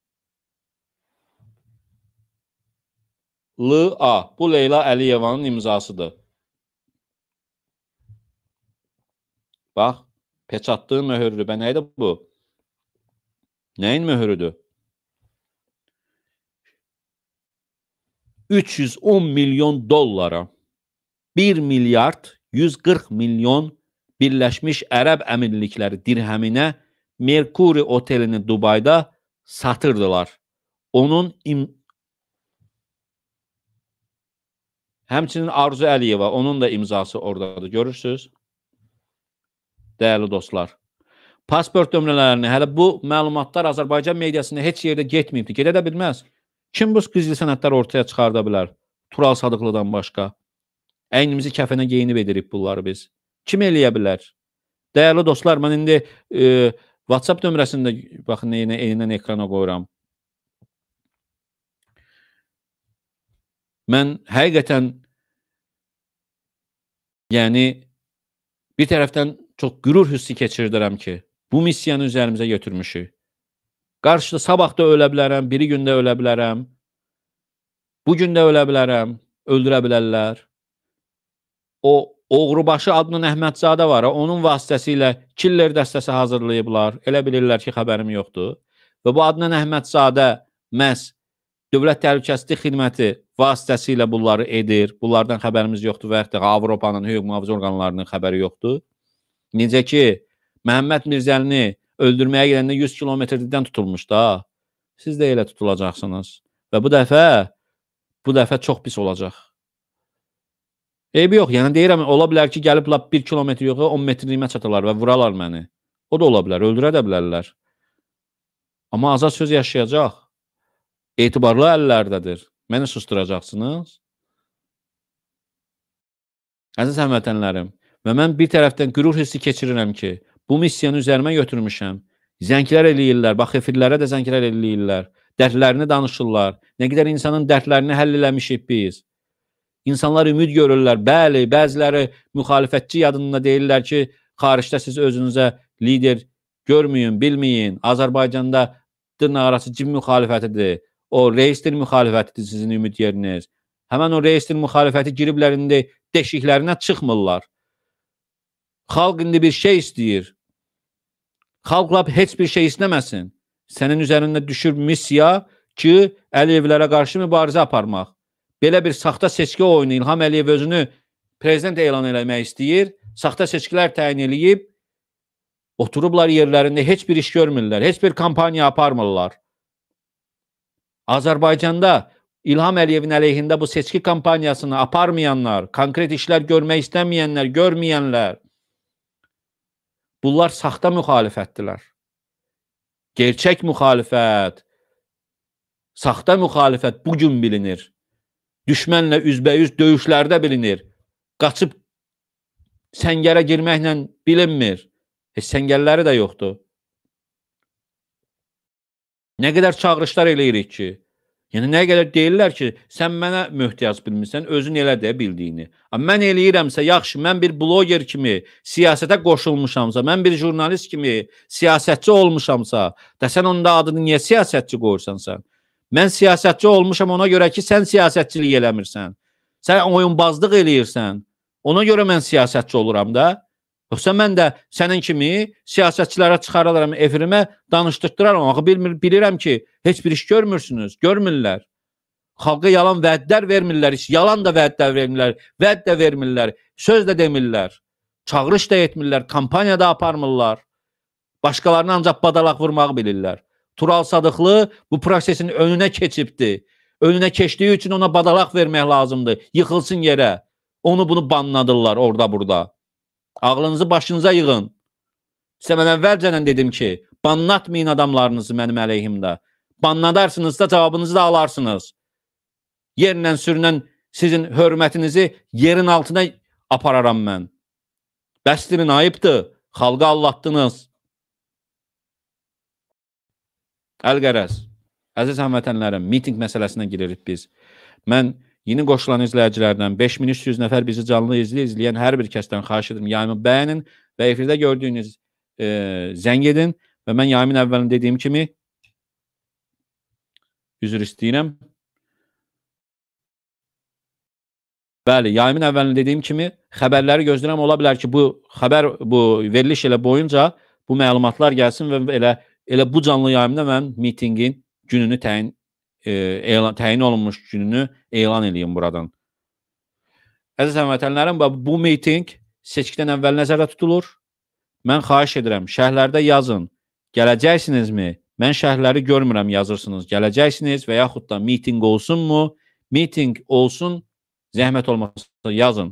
L A. Bu Leyla Əliyevanın imzasıdır. Bax, peçatdığı möhürlü. Bə nəydi bu? Nəyin möhürüdür? üç yüz on milyon dollara, bir milyard yüz qırx milyon Birləşmiş Ərəb Əmirlikləri dirhəminə Merkuri otelini Dubayda satırdılar. Onun im həmçinin Arzu Əliyeva, onun da imzası oradadır. Görürsünüz? Dəyərli dostlar. Pasport nömrələrini, hələ bu məlumatlar Azərbaycan mediasında heç yerdə getməyibdir. Gedə də bilməz. Kim bu gizli sənədlər ortaya çıxarda bilər? Tural Sadıqlıdan başqa. Əynimizi kəfənə geyinib edirik bunları biz. Kim eləyə bilər? Dəyərli dostlar, mən indi e, WhatsApp nömrəsində, baxın, eynən ekrana qoyuram. mən həqiqətən yəni bir tərəfdən çox qürur hissi keçirdirəm ki, bu missiyanı üzərimizə götürmüşük. Qarşıda sabah da ölə bilərəm, biri gündə ölə bilərəm, bu gün də ölə bilərəm, öldürə bilərlər. O Oğrubaşı adlı Əhmədzadə var, onun vasitəsilə killer dəstəsi hazırlayıblar. Elə bilirlər ki, xəbərim yoxdur. Və bu Adnan Əhmədzadə məhz Dövlət Təhlükəsizlik Xidməti vasitəsilə bunları edir. Bunlardan xəbərimiz yoxdur və yaxud da Avropanın hüquq mühafizə orqanlarının xəbəri yoxdur. Necə ki, Məhəmməd Mirzəlini öldürməyə gedəndə yüz kilometrdən tutulmuş da, siz də elə tutulacaqsınız. Və bu dəfə, bu dəfə çox pis olacaq. Eybi yox, yəni deyirəm, ola bilər ki, gəlib bir kilometr yox, on metrliyimə çatalar və vuralar məni. O da ola bilər, öldürə də bilərlər. Amma azad söz yaşayacaq. Etibarlı əllərdədir. Məni susturacaqsınız. Əziz həmvətənlərim, və mən bir tərəfdən qürur hissi keçirirəm ki, bu missiyanı üzərimə götürmüşəm. Zənglər eləyirlər, bax, efirlərə də zənglər eləyirlər. Dərdlərini danışırlar. Nə qədər insanın dərdlərini həll eləmişik biz. İnsanlar ümid görürlər. Bəli, bəziləri müxalifətçi yadında deyirlər ki, xaricdə siz özünüzə lider görməyin, bilməyin. Azərbaycanda dırnaqarası cib müxalifətidir. O reistir müxalifətidir sizin ümid yeriniz. Həmən o reistir müxalifəti giriblər indi deşiklərinə çıxmırlar. Xalq indi bir şey istəyir. Xalqla heç bir şey istəməsin. Sənin üzərində düşür missiya ki, Əliyevlərə qarşı mübarizə aparmaq. Belə bir saxta seçki oyunu İlham Əliyev özünü prezident elan eləmək istəyir. Saxta seçkilər təyin eləyib, oturublar yerlərində heç bir iş görmürlər. Heç bir kampaniya aparmırlar. Azərbaycanda İlham Əliyevin əleyhində bu seçki kampaniyasını aparmayanlar, konkret işlər görmək istəməyənlər, görməyənlər, bunlar saxta müxalifətdirlər. Gerçək müxalifət, saxta müxalifət bugün bilinir. Düşmənlə üzbəyüz döyüşlərdə bilinir. Qaçıb səngərə girməklə bilinmir. Heç səngərləri də yoxdur. Nə qədər çağırışlar eləyirik ki, yəni nə qədər deyirlər ki, sən mənə möhtiyac bilmirsən, özün elə də bildiyini. Amma mən eləyirəmsə, yaxşı, mən bir bloger kimi siyasətə qoşulmuşamsa, mən bir jurnalist kimi siyasətçi olmuşamsa, da sən onun da adını niyə siyasətçi qoyursansan? Mən siyasətçi olmuşam ona görə ki, sən siyasətçilik eləmirsən. Sən oyunbazlıq eləyirsən. Ona görə mən siyasətçi oluram da. Yoxsa mən də sənin kimi siyasətçilərə çıxarılaram, efirimə danışdırdıraram. Axı bilirəm ki, heç bir iş görmürsünüz, görmürlər. Xalqa yalan vədlər vermirlər, yalan da vədlər vermirlər, vəd də vermirlər, söz də demirlər, çağırış da etmirlər, kampaniya da aparmırlar. Başqalarına ancaq badalaq vurmağı bilirlər. Tural Sadıqlı bu prosesin önünə keçibdir. Önünə keçdiyi üçün ona badalaq vermək lazımdır. Yıxılsın yerə. Onu bunu banladırlar orada burada. Ağlınızı başınıza yığın. Sizə mən əvvəlcədən dedim ki, banlatmayın adamlarınızı mənim əleyhimdə. Banladarsınızsa cavabınızı da alarsınız. Yerlə sürünən sizin hörmətinizi yerin altına apararam mən. Bəsdirin, ayıbdır. Xalqa allatdınız. Əlqərəz, əziz həmvətənlərim, miting məsələsinə giririk biz. Mən yeni qoşulan izləyicilərdən beş min üç yüz nəfər bizi canlı izləyir, izləyən hər bir kəsdən xahiş edirəm, yayımı bəyənin və efirdə gördüyünüz e, zəng edin və mən yayımın əvvəlində dediyim kimi üzr istəyirəm. Bəli, yayımın əvvəlində dediyim kimi xəbərləri gözləyirəm, ola bilər ki, bu xəbər, bu veriliş elə boyunca bu məlumatlar gəlsin və elə Elə bu canlı yayımda mən mitingin gününü təyin, e, elan, təyin olunmuş gününü elan edeyim buradan. Əziz həmvətənlərim, bu miting seçkidən əvvəl nəzərdə tutulur. Mən xahiş edirəm, şərhlərdə yazın. Gələcəksinizmi? Mən şərhləri görmürəm, yazırsınız. Gələcəksiniz və yaxud da miting olsunmu? Miting olsun, zəhmət olmasa yazın.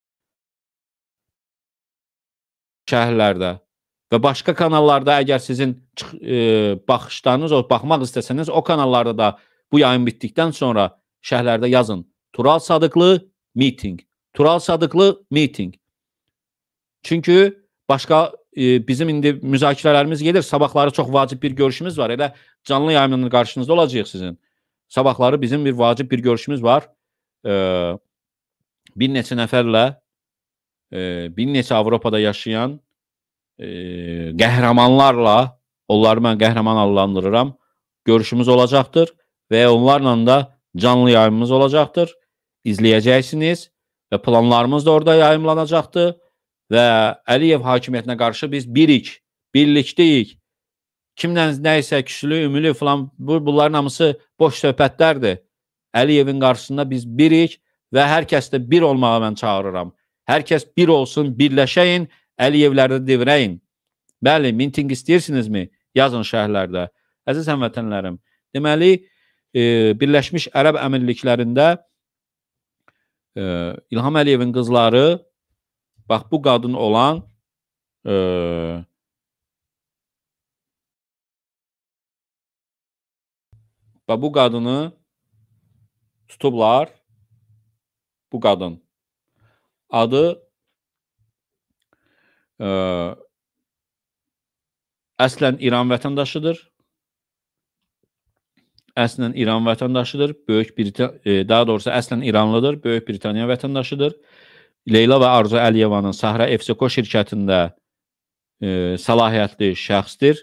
Şərhlərdə. Və başqa kanallarda əgər sizin e, baxışlarınız, baxmaq istəsəniz, o kanallarda da bu yayın bitdikdən sonra şərhlərdə yazın. Tural Sadıqlı miting. Tural Sadıqlı miting. Çünki başqa e, bizim indi müzakirələrimiz gedir. Sabahları çox vacib bir görüşümüz var. Elə canlı yayımla qarşınızda olacaq sizin. Sabahları bizim bir vacib bir görüşümüz var. e, bir neçə nəfərlə e, bir neçə Avropada yaşayan e, qəhrəmanlarla, onları mən qəhrəman adlandırıram, görüşümüz olacaqdır və onlarla da canlı yayımımız olacaqdır. İzləyəcəksiniz və planlarımız da orada yayımlanacaqdır və Əliyev hakimiyyətinə qarşı biz birik, birlikdəyik. Kimdən nəysə küslü, ümülü falan, bu, bunların hamısı boş söhbətlərdir. Əliyevin qarşısında biz birik və hər kəsdə bir olmağa mən çağırıram. Hər kəs bir olsun, birləşəyin, Əliyevlərdə devirəyin. Bəli, miting istəyirsinizmi? Yazın şəhərlərdə. Əziz həmvətənlərim, deməli, e, Birləşmiş Ərəb Əmirliklərində e, İlham Əliyevin qızları, bax bu qadın olan e, bax bu qadını tutublar. Bu qadın adı e, əslən İran vətəndaşıdır. Əslən İran vətəndaşıdır. Böyük Britaniya, e, daha doğrusu əslən İranlıdır. Böyük Britaniya vətəndaşıdır. Leyla və Arzu Əliyevanın Sahra Efseko şirkətində e, səlahiyyətli şəxsdir.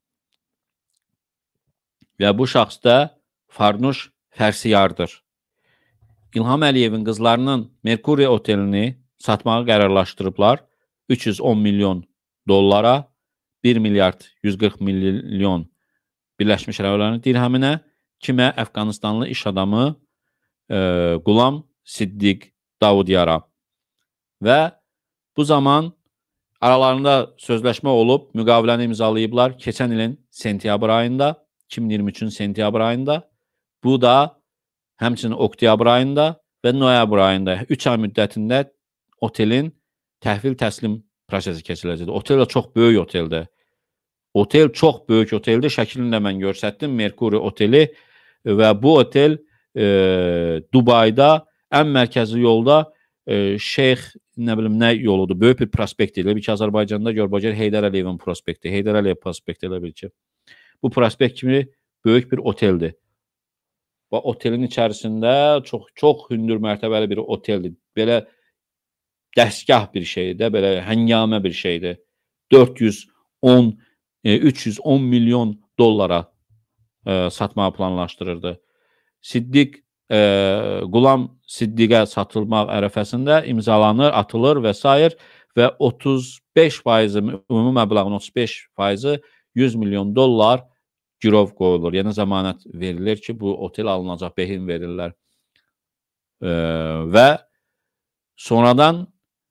Və bu şəxs də Farnuş Fərsiyardır. İlham Əliyevin qızlarının Merkuri otelini satmağı qərarlaşdırıblar. üç yüz on milyon dollara, bir milyard yüz qırx milyon Birləşmiş Ərəb dirhəminə, kimə Əfqanistanlı iş adamı e, Qulam Siddiq Davudyara. Və bu zaman aralarında sözləşmə olub, müqaviləni imzalayıblar keçən ilin sentyabr ayında, iki min iyirmi üçün sentyabr ayında. Bu da həmçinin oktyabr ayında və noyabr ayında üç ay müddətində otelin təhvil təslim prosesi keçiriləcəkdir. Otel də çox böyük oteldir. Otel çox böyük oteldir. Şəklini də mən göstərdim. Merkuri oteli və bu otel e, Dubayda ən mərkəzi yolda e, Şeyx nə bilim nə yoludur. Böyük bir prospekt elə bir ki, Azərbaycanda Görbəcər Heydər Əliyevin prospekti. Heydər Əliyev prospekti elə bir ki. Bu prospekt kimi böyük bir oteldir. Və otelin içərisində çox çox hündür mərtəbəli bir oteldir. Belə dəstgah bir şeydir, belə həngamə bir şeydir. dörd yüz on üç yüz on milyon dollara e, satmağı planlaşdırırdı. Siddiq e, Qulam Siddiqə satılmaq ərəfəsində imzalanır, atılır və s. və otuz beş faizi ümumi məbləğin otuz beş faizi yüz milyon dollar girov qoyulur. Yəni zəmanət verilir ki, bu otel alınacaq, behin verirlər. E, və sonradan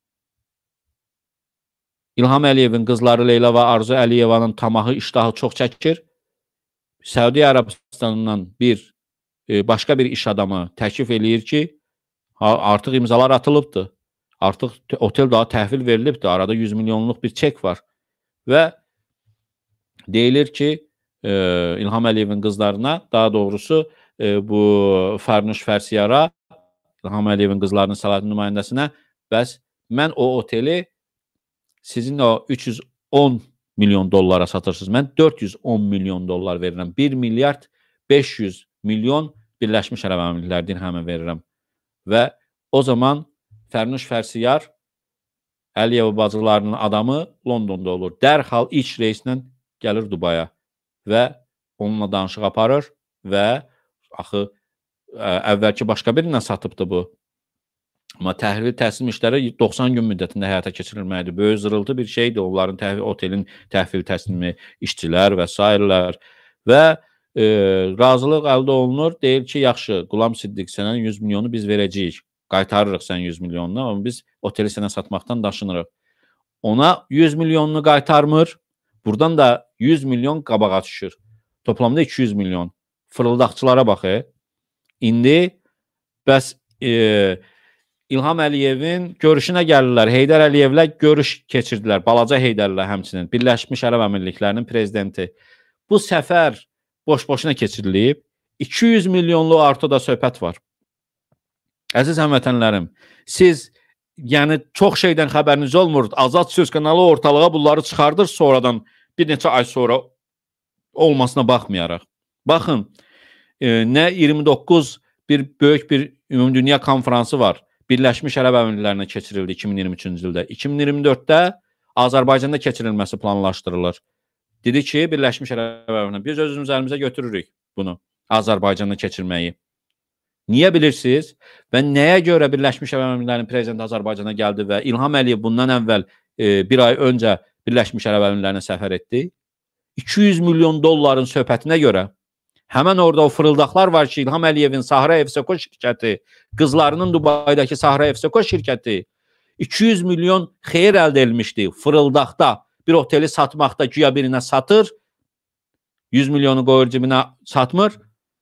İlham Əliyevin qızları Leyla və Arzu Əliyevanın tamahı, iştahı çox çəkir. Səudiyyə Ərəbistanından bir e, başqa bir iş adamı təklif eləyir ki, artıq imzalar atılıbdır. Artıq otel daha təhvil verilibdir. Arada yüz milyonluq bir çek var. Və deyilir ki, e, İlham Əliyevin qızlarına, daha doğrusu e, bu Farnuş Fərsiyara, İlham Əliyevin qızlarının səlahiyyətli nümayəndəsinə, bəs mən o oteli sizin o üç yüz on milyon dollara satırsınız. Mən dörd yüz on milyon dollar verirəm. bir milyard beş yüz milyon Birləşmiş Ərəb Əmirlikləri dirhəmi verirəm. Və o zaman Fərnuş Fərsiyar Əliyev bacılarının adamı Londonda olur. Dərhal ilk reislə gəlir Dubaya və onunla danışıq aparır və axı əvvəlki başqa birinə satıbdı bu. Amma təhvil təslim işləri doxsan gün müddətində həyata keçirilməlidir. Böyük zırıltı bir şeydir. Onların təhvil, otelin təhvil təslimi, işçilər və s. Və e, razılıq əldə olunur. Deyir ki, yaxşı, Qulam Siddiq sənə yüz milyonu biz verəcəyik. Qaytarırıq sən yüz milyonunu, amma biz oteli sənə satmaqdan daşınırıq. Ona yüz milyonunu qaytarmır. Buradan da yüz milyon qabağa düşür. Toplamda iki yüz milyon. Fırıldaqçılara bax. E. İndi bəs e, İlham Əliyevin görüşünə gəlirlər. Heydər Əliyevlə görüş keçirdilər. Balaca Heydərlə həmçinin. Birləşmiş Ərəb Əmirliklərinin prezidenti. Bu səfər boş-boşuna keçirilib. iki yüz milyonlu artıda söhbət var. Əziz həmvətənlərim, siz yəni çox şeydən xəbəriniz olmur. Azad Söz kanalı ortalığa bunları çıxardır, sonradan bir neçə ay sonra olmasına baxmayaraq. Baxın, e, nə iyirmi doqquz bir böyük bir Ümumdünya konfransı var. Birləşmiş Ərəb Əmirliklərinə keçirildi iki min iyirmi üçüncü ildə. iki min iyirmi dörddə Azərbaycanda keçirilməsi planlaşdırılır. Dedi ki, Birləşmiş Ərəb Əmirlikləri biz özümüz əlimizə götürürük bunu, Azərbaycanda keçirməyi. Niyə bilirsiniz? Və nəyə görə Birləşmiş Ərəb Əmirliklərinin prezidenti Azərbaycana gəldi və İlham Əliyev bundan əvvəl e, bir ay öncə Birləşmiş Ərəb Əmirliklərinə səfər etdi? iki yüz milyon dolların söhbətinə görə həmən orada o fırıldaqlar var ki, İlham Əliyevin Sahra Efseko şirkəti, qızlarının Dubaydakı Sahra Efseko şirkəti iki yüz milyon xeyir əldə edilmişdi. Fırıldaqda bir oteli satmaqda güya birinə satır, yüz milyonu qoyur cibinə satmır,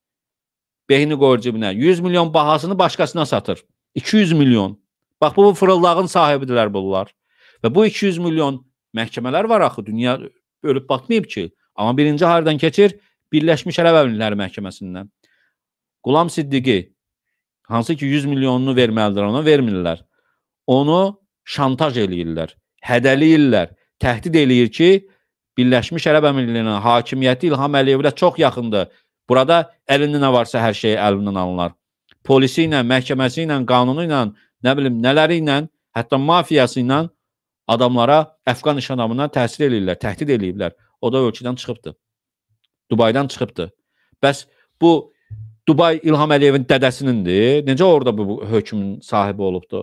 behini qoyur cibinə, yüz milyon bahasını başqasına satır. iki yüz milyon. Bax, bu fırıldağın sahibidirlər bunlar. Və bu iki yüz milyon məhkəmələr var axı, dünya ölüb batmayıb ki. Amma birinci hardan keçir? Birləşmiş Ərəb Əmirlikləri məhkəməsindən. Qulam Siddiqi, hansı ki yüz milyonunu verməlidir, ona vermirlər. Onu şantaj eləyirlər, hədəliyirlər, təhdid eləyir ki, Birləşmiş Ərəb Əmirliklərinin hakimiyyəti İlham Əliyevlə çox yaxındır. Burada əlində nə varsa hər şeyi əlindən alınlar. Polisi ilə, məhkəməsi ilə, qanunu ilə, nə bilim, nələri ilə, hətta mafiyası ilə adamlara, Əfqan iş adamına təsir eləyirlər, təhdid eləyirlər. O da ölkədən çıxıbdır. Dubaydan çıxıbdır. Bəs bu Dubay İlham Əliyevin dədəsinindir. Necə orada bu hökmün sahibi olubdur?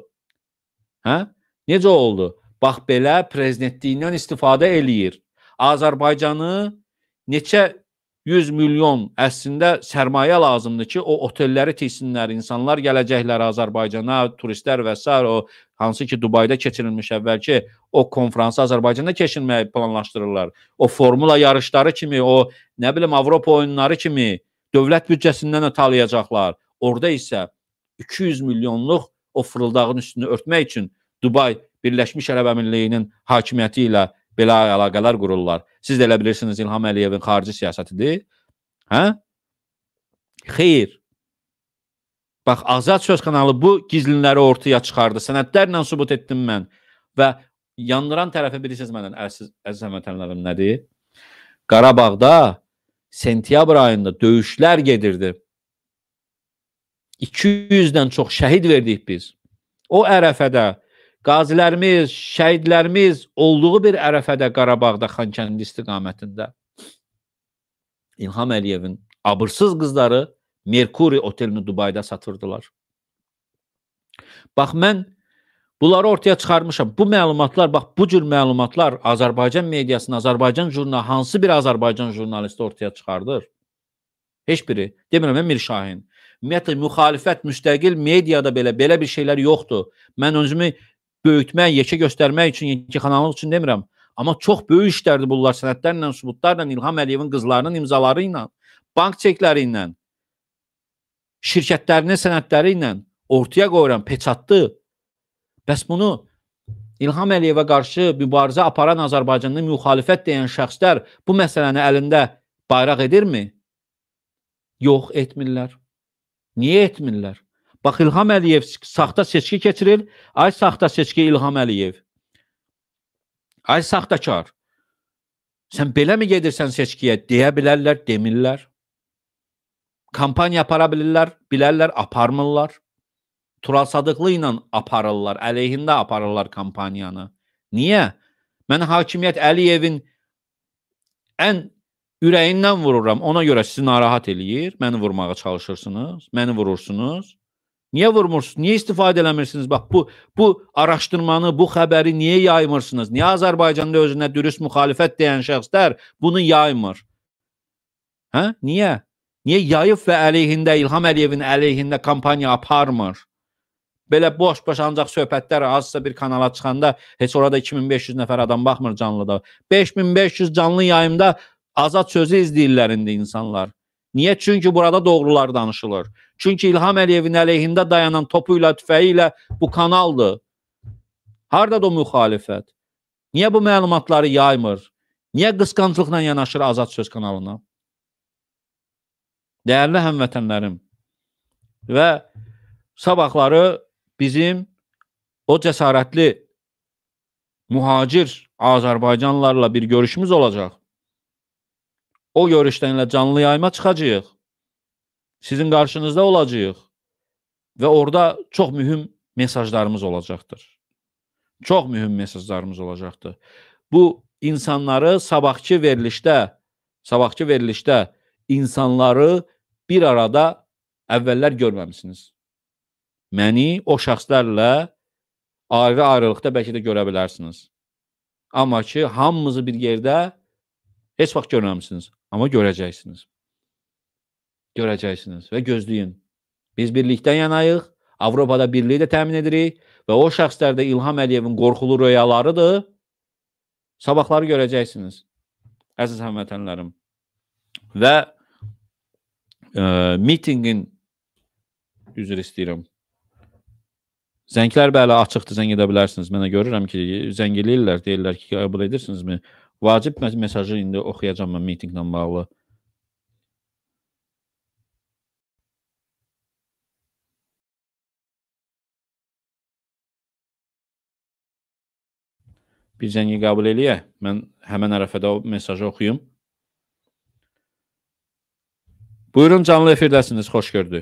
Hə? Necə oldu? Bax, belə prezidentliyindən istifadə eləyir. Azərbaycanı neçə yüz milyon əslində sərmayə lazımdır ki, o otelləri tiksinlər, insanlar gələcəklər Azərbaycana, turistlər və s. O hansı ki Dubayda keçirilmiş əvvəlki o konfransı Azərbaycanda keçirməyi planlaşdırırlar. O formula yarışları kimi, o nə bilim Avropa oyunları kimi dövlət büdcəsindən ötəlayacaqlar. Orada isə iki yüz milyonluq o fırıldağın üstünü örtmək üçün Dubay Birləşmiş Ərəb Əmirlikliyinin hakimiyyəti ilə belə əlaqələr qururlar. Siz də elə bilirsiniz İlham Əliyevin xarici siyasətidir. Hə? Xeyr. Bax, Azad Söz kanalı bu gizlinləri ortaya çıxardı. Sənədlərlə sübut etdim mən. Və yandıran tərəfi bilirsiniz məndən, əziz həmvətənlərim, nədir? Qarabağda sentyabr ayında döyüşlər gedirdi. iki yüzdən çox şəhid verdik biz. O ərəfədə qazilərimiz, şəhidlərimiz olduğu bir ərəfədə Qarabağda Xankəndi istiqamətində İlham Əliyevin abırsız qızları Merkuri otelini Dubayda satırdılar. Bax, mən bunları ortaya çıxarmışam. Bu məlumatlar, bax, bu cür məlumatlar Azərbaycan mediasını, Azərbaycan jurnalı, hansı bir Azərbaycan jurnalisti ortaya çıxardır? Heç biri. Demirəm, mən Mir Şahin. Ümumiyyətlə, müxalifət, müstəqil mediada belə, belə bir şeylər yoxdur. Mən özümü böyütmək, yekə göstərmək üçün, yekə xanalıq üçün demirəm. Amma çox böyük işlərdir bunlar, sənədlərlə, sübutlarla, İlham Əliyevin qızlarının imzaları ilə, bank çekləri ilə, şirkətlərinin sənədləri ilə ortaya qoyuram, peçatdı. Bəs bunu İlham Əliyevə qarşı mübarizə aparan Azərbaycanda müxalifət deyən şəxslər bu məsələni əlində bayraq edirmi? Yox, etmirlər. Niyə etmirlər? Bax, İlham Əliyev saxta seçki keçirir. Ay saxta seçki İlham Əliyev. Ay saxtakar. Sən belə mi gedirsən seçkiyə? Deyə bilərlər, demirlər. Kampaniya apara bilirlər, bilərlər, aparmırlar. Tural Sadıqlı ilə aparırlar, əleyhində aparırlar kampaniyanı. Niyə? Mən hakimiyyət Əliyevin ən ürəyindən vururam. Ona görə sizi narahat eləyir. Məni vurmağa çalışırsınız. Məni vurursunuz. Niyə vurmursunuz? Niyə istifadə eləmirsiniz? Bax, bu, bu araşdırmanı, bu xəbəri niyə yaymırsınız? Niyə Azərbaycanda özünə dürüst müxalifət deyən şəxslər bunu yaymır? Hə? Niyə? Niyə yayıb və əleyhində, İlham Əliyevin əleyhində kampaniya aparmır? Belə boş-boş ancaq söhbətlər azsa bir kanala çıxanda heç orada iki min beş yüz nəfər adam baxmır canlıda. beş min beş yüz canlı yayımda Azad Sözü izləyirlər indi insanlar. Niyə? Çünki burada doğrular danışılır. Çünki İlham Əliyevin əleyhində dayanan topu ilə, tüfəyi ilə bu kanaldır. Harada da o müxalifət? Niyə bu məlumatları yaymır? Niyə qısqanclıqla yanaşır Azad Söz kanalına? Dəyərli həmvətənlərim, və sabahları bizim o cəsarətli mühacir Azərbaycanlılarla bir görüşümüz olacaq. O görüşdən ilə canlı yayıma çıxacağıq. Sizin qarşınızda olacağıq. və orada çox mühüm mesajlarımız olacaqdır. Çox mühüm mesajlarımız olacaqdır. Bu insanları sabahki verilişdə, sabahki verilişdə insanları bir arada əvvəllər görməmisiniz. Məni o şəxslərlə ayrı-ayrılıqda bəlkə də görə bilərsiniz. Amma ki, hamımızı bir yerdə heç vaxt görməmisiniz. Amma görəcəksiniz. Görəcəksiniz və gözləyin. Biz birlikdən yanayıq, Avropada birliyi də təmin edirik və o şəxslərdə İlham Əliyevin qorxulu röyalarıdır. Sabahları görəcəksiniz, əziz həmvətənlərim. Və e, mitingin üzr istəyirəm. Zənglər bəli açıqdır, zəng edə bilərsiniz. Mənə görürəm ki, zəng eləyirlər, deyirlər ki, qəbul edirsinizmi? Vacib mesajı indi oxuyacağım mən mitinglə bağlı. Bir zəngi qəbul eləyək. Mən həmən ərəfədə o mesajı oxuyum. Buyurun, canlı efirdəsiniz, xoş gördük.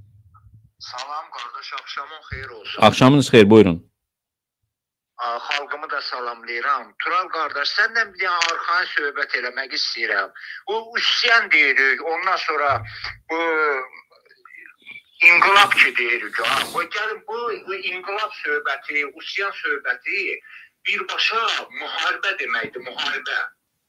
Salam qardaş, axşamın xeyir olsun.
Axşamınız xeyir, buyurun.
Xalqımı da salamlayıram. Tural qardaş, səndən bir dənə arxaya söhbət eləmək istəyirəm. Bu üsyan deyirik, ondan sonra bu inqilab ki deyirik. Bu, bu, bu inqilab söhbəti, üsyan söhbəti birbaşa müharibə deməkdir, müharibə.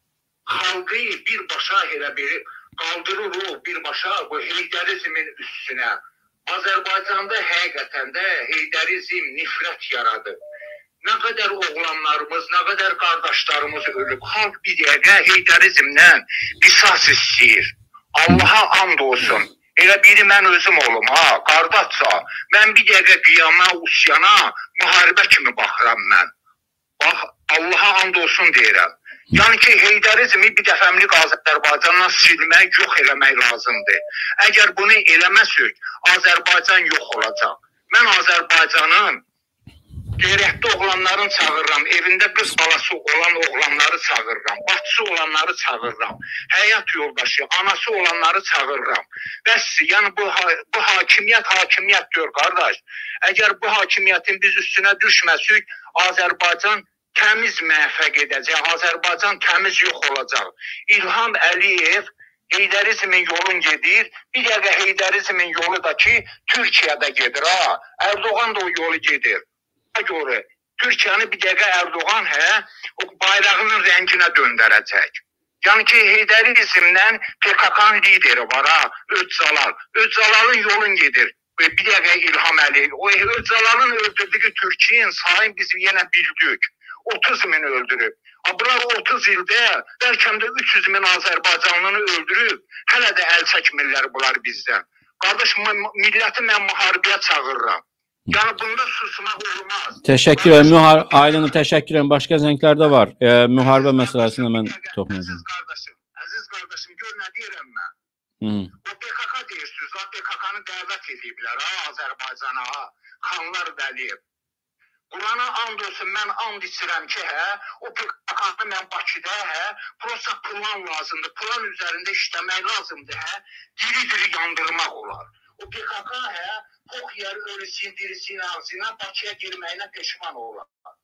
Xalqı birbaşa elə bir qaldırır o birbaşa bu heydərizmin üstünə. Azərbaycanda həqiqətən də heydərizm nifrət yaradı. Nə qədər oğlanlarımız, nə qədər qardaşlarımız ölüb. Xalq bir dəqiqə heydərizmdən qisas istəyir. Allaha and olsun. Elə biri mən özüm olum, ha, qardaşca. Mən bir dəqiqə qiyama, üsyana, müharibə kimi baxıram mən. Bax, Allaha and olsun deyirəm. Yəni ki, heydərizmi bir dəfəmlik Azərbaycandan silmək, yox eləmək lazımdır. Əgər bunu eləməsək, Azərbaycan yox olacaq. Mən Azərbaycanın qeyrətli oğlanların çağırıram, evində qız balası olan oğlanları çağırıram, bacısı olanları çağırıram, həyat yoldaşı, anası olanları çağırıram. Bəs, yəni bu, bu hakimiyyət, hakimiyyət diyor qardaş. Əgər bu hakimiyyətin biz üstünə düşməsək, Azərbaycan təmiz məhvəq edəcək, Azərbaycan təmiz yox olacaq. İlham Əliyev heydərizmin yolun gedir, bir dəqiqə heydərizmin yolu da ki, Türkiyədə gedir, ha. Erdoğan da o yolu gedir. Görə Türkiyəni bir dəqiqə Erdoğan hə, o bayrağının rənginə döndərəcək. Yəni ki, heydərizmdən P K K-nın lideri var, ha, Öcalan. Öcalanın yolun gedir. Bir dəqiqə İlham Əliyev. O Öcalanın öldürdüyü Türkiye'nin sayın biz yenə bildik. otuz min öldürüb. Bunlar otuz ildə bəlkə də üç yüz min Azərbaycanlını öldürüb. Hələ də əl çəkmirlər bunlar bizdən. Qardaş, milləti mən müharibəyə çağırıram. Yəni bunda susmaq olmaz.
Təşəkkür edirəm. Mühar Aydın, təşəkkür edirəm. Başqa zənglər də var. E, müharibə məsələsinə mən toxunacağam.
Əziz qardaşım, əziz qardaşım, gör nə deyirəm mən.
Hı.
O P K K deyirsiniz, o P K K-nı dəvət ediblər, ha, Azərbaycana, ha. Xanlar Vəliyev. Qurana and olsun, mən and içirəm ki, hə, o P K K-nı mən Bakıda, hə, prosa plan lazımdır, plan üzərində işləmək lazımdır, hə, diri-diri yandırmaq olar. O P K K, hə, pox yer ölüsün, dirisin, ağzına, Bakıya girməyinə peşman olar.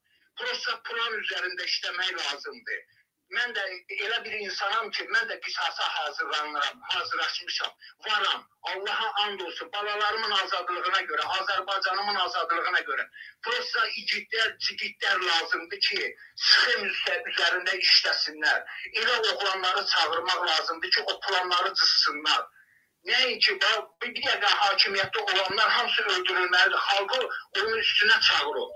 Prosa plan üzərində işləmək lazımdır. Mən də elə bir insanam ki, mən də qisasa hazırlanıram, hazırlaşmışam, varam. Allaha and olsun, balalarımın azadlığına görə, Azərbaycanımın azadlığına görə. Prosta igidlər, cigidlər lazımdır ki, sıxım üzərində işləsinlər. Elə oğlanları çağırmaq lazımdır ki, o planları cızsınlar. Nəinki, bir dəqiqə hakimiyyətdə olanlar hamısı öldürülməlidir. Xalqı onun üstünə çağırır.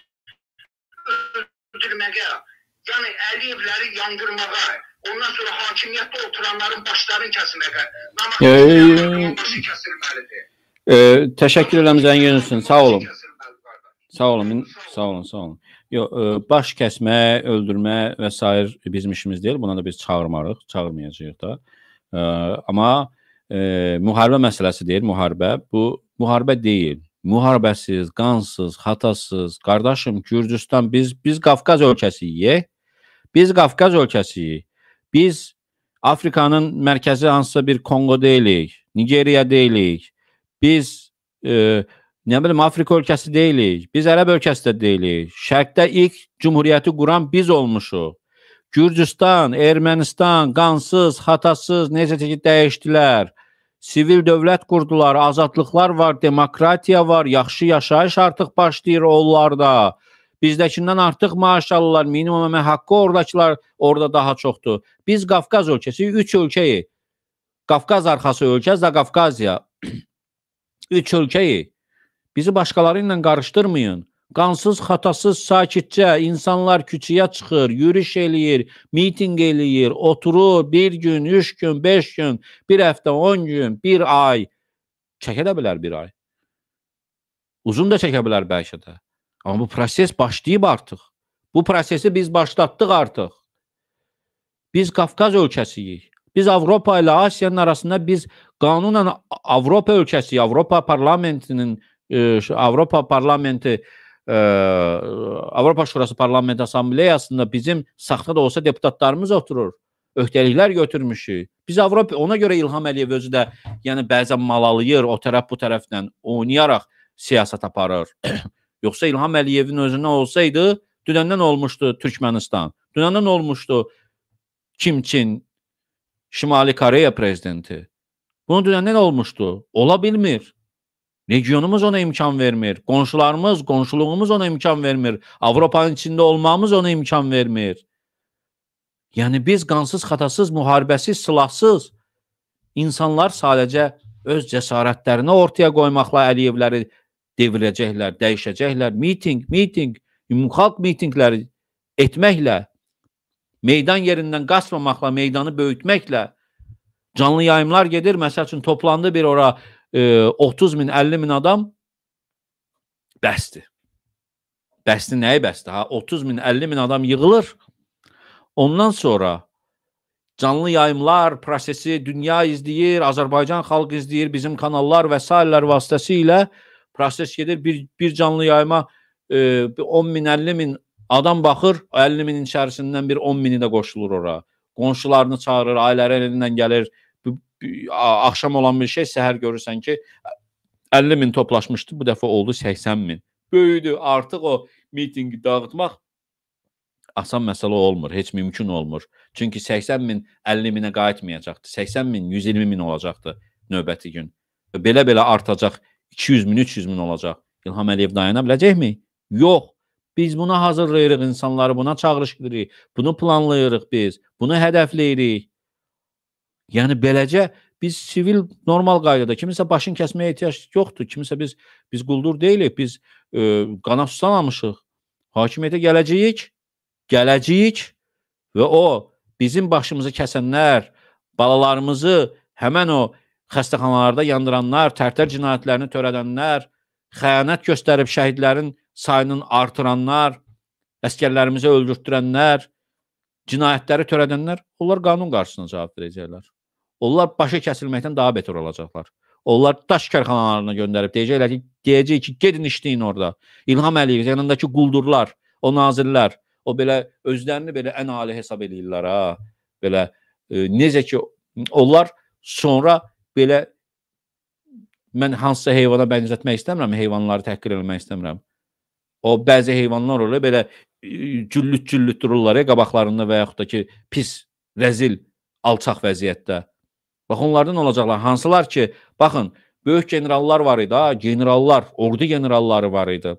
Öldürməyə. Yəni Əliyevləri yandırmağa, ondan sonra hakimiyyətdə oturanların başlarını kəsməyə, namaqların başı kəsilməlidir.
E, təşəkkür edirəm zəngin üçün, sağ olun. Sağ olun, sağ olun, sağ olun. Yo, e, baş kəsmə, öldürmə və s. bizim işimiz deyil, buna da biz çağırmarıq, çağırmayacağıq da. E, amma e, müharibə məsələsi deyil, müharibə. Bu müharibə deyil. Müharibəsiz, qansız, xatasız, qardaşım, Gürcüstan, biz biz Qafqaz ölkəsiyik. Biz Qafqaz ölkəsiyik. Biz Afrikanın mərkəzi hansısa bir Kongo deyilik, Nigeriya deyilik. Biz e, nə bilim, Afrika ölkəsi deyilik, biz Ərəb ölkəsi də deyilik. Şərqdə ilk cümhuriyyəti quran biz olmuşuq. Gürcüstan, Ermənistan qansız, xatasız necə ki dəyişdilər. Sivil dövlət qurdular, azadlıqlar var, demokratiya var, yaxşı yaşayış artıq başlayır onlarda. Bizdəkindən artıq maaş alırlar, minimum əmək haqqı oradakılar orada daha çoxdur. Biz Qafqaz ölkəsi, üç ölkəyi, Qafqaz arxası ölkə, Zaqafqaziya, üç ölkəyi bizi başqaları ilə qarışdırmayın. Qansız, xatasız, sakitcə insanlar küçüyə çıxır, yürüyüş eləyir, miting eləyir, oturur bir gün, üç gün, beş gün, bir həftə, on gün, bir ay. Çəkə də bilər bir ay. Uzun da çəkə bilər bəlkə də. Amma bu proses başlayıb artıq. Bu prosesi biz başlatdıq artıq. Biz Qafqaz ölkəsiyik. Biz Avropa ilə Asiyanın arasında biz qanunan Avropa ölkəsiyik. Avropa parlamentinin, e, Avropa parlamenti, e, Avropa Şurası Parlament Assambleyasında bizim saxta da olsa deputatlarımız oturur. Öhdəliklər götürmüşük. Biz Avropa, ona görə İlham Əliyev özü də yəni bəzən malalayır, o tərəf bu tərəfdən oynayaraq siyasət aparır. Yoxsa İlham Əliyevin özündən olsaydı, dünəndən olmuşdu Türkmənistan, dünəndən olmuşdu Kim Çin, Şimali Koreya prezidenti. Bunu dünəndən olmuşdu. Ola bilmir. Regionumuz ona imkan vermir. Qonşularımız, qonşuluğumuz ona imkan vermir. Avropanın içində olmamız ona imkan vermir. Yəni biz qansız, xatasız, müharibəsiz, silahsız insanlar sadəcə öz cəsarətlərini ortaya qoymaqla Əliyevləri devirəcəklər, dəyişəcəklər. Miting, miting, ümumxalq mitingləri etməklə, meydan yerindən qaçmamaqla, meydanı böyütməklə, canlı yayımlar gedir. Məsəl üçün toplandı bir ora e, otuz min, əlli min adam. Bəsdir. Bəsdir nəyi bəsdir? Ha? otuz min, əlli min adam yığılır. Ondan sonra canlı yayımlar prosesi dünya izləyir, Azərbaycan xalqı izləyir, bizim kanallar və sairələr vasitəsilə proses gedir. Bir, bir canlı yayıma e, on min, əlli min adam baxır, əlli minin içərisindən bir on mini də qoşulur ora. Qonşularını çağırır, ailələri elindən gəlir. Axşam olan bir şey, səhər görürsən ki, əlli min toplaşmışdı, bu dəfə oldu səksən min. Böyüdü, artıq o mitingi dağıtmaq asan məsələ olmur, heç mümkün olmur. Çünki səksən min əlli minə qayıtmayacaqdı. səksən min, yüz iyirmi min olacaqdı növbəti gün. Belə-belə artacaq, iki yüz min, üç yüz min olacaq. İlham Əliyev dayana biləcəkmi? Yox. Biz buna hazırlayırıq insanları, buna çağırış edirik, bunu planlayırıq biz, bunu hədəfləyirik. Yəni beləcə biz sivil normal qaydada, kimisə başın kəsməyə ehtiyac yoxdur, kimisə biz biz quldur deyilik, biz e, qana susamamışıq. Hakimiyyətə gələcəyik, gələcəyik və o bizim başımızı kəsənlər, balalarımızı həmən o xəstəxanalarda yandıranlar, tərtər cinayətlərini törədənlər, xəyanət göstərib şəhidlərin sayının artıranlar, əskərlərimizi öldürtdürənlər, cinayətləri törədənlər, onlar qanun qarşısına cavab verəcəklər. Onlar başı kəsilməkdən daha beter olacaqlar. Onlar daş kərxanalarına göndərib deyəcəklər ki, deyəcək ki, gedin işləyin orada. İlham Əliyev, yanındakı quldurlar, o nazirlər, o belə özlərini belə ən ali hesab edirlər ha. Belə e, necə ki onlar sonra belə mən hansısa heyvana bənzətmək istəmirəm, heyvanları təhqir etmək istəmirəm. O bəzi heyvanlar olur belə cüllüt-cüllüt dururlar ya qabaqlarında və yaxud da ki pis, rəzil, alçaq vəziyyətdə. Bax onlardan olacaqlar. Hansılar ki, baxın, böyük generallar var idi, ha, generallar, ordu generalları var idi.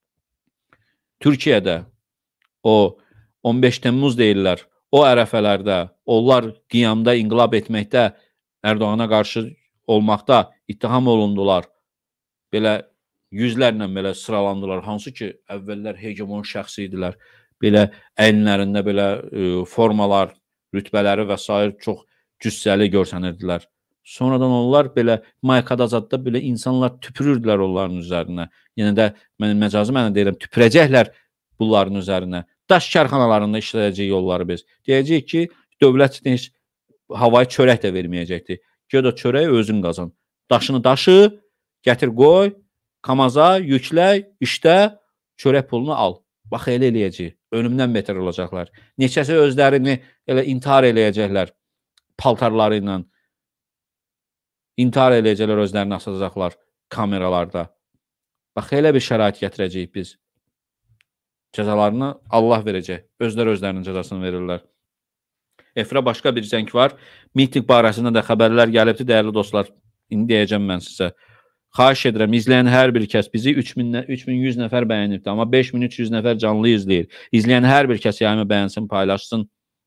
Türkiyədə o on beş Temmuz deyirlər, o ərəfələrdə, onlar qiyamda inqilab etməkdə, Ərdoğana qarşı olmaqda ittiham olundular. Belə yüzlərlə belə sıralandılar. Hansı ki, əvvəllər hegemon şəxsi idilər. Belə əyinlərində belə e, formalar, rütbələri və s. çox cüssəli görsənirdilər. Sonradan onlar belə maykada zadda belə insanlar tüpürürdülər onların üzərinə. Yenə də mənim məcazi mənə deyirəm, tüpürəcəklər bunların üzərinə. Daş kərxanalarında işləyəcək yolları biz. Deyəcək ki, dövlət heç havayı çörək də verməyəcəkdir. Gör o çörəyi özün qazan. Daşını daşı, gətir qoy, kamaza, yükləy, işdə çörək pulunu al. Bax, elə eləyəcək. Ölümdən beter olacaqlar. Neçəsi özlərini elə intihar eləyəcəklər paltarları ilə. İntihar eləyəcəklər, özlərini asacaqlar kameralarda. Bax, elə bir şərait gətirəcəyik biz. Cəzalarını Allah verəcək. Özlər özlərinin cəzasını verirlər. Efirə başqa bir zəng var. Miting barəsində də xəbərlər gəlibdi, dəyərli dostlar. İndi deyəcəm mən sizə. Xahiş edirəm, izləyən hər bir kəs bizi üç min yüz nəfər bəyənibdir, amma beş min üç yüz nəfər canlı izləyir. İzləyən hər bir kəs yayımı bəyənsin, paylaşsın.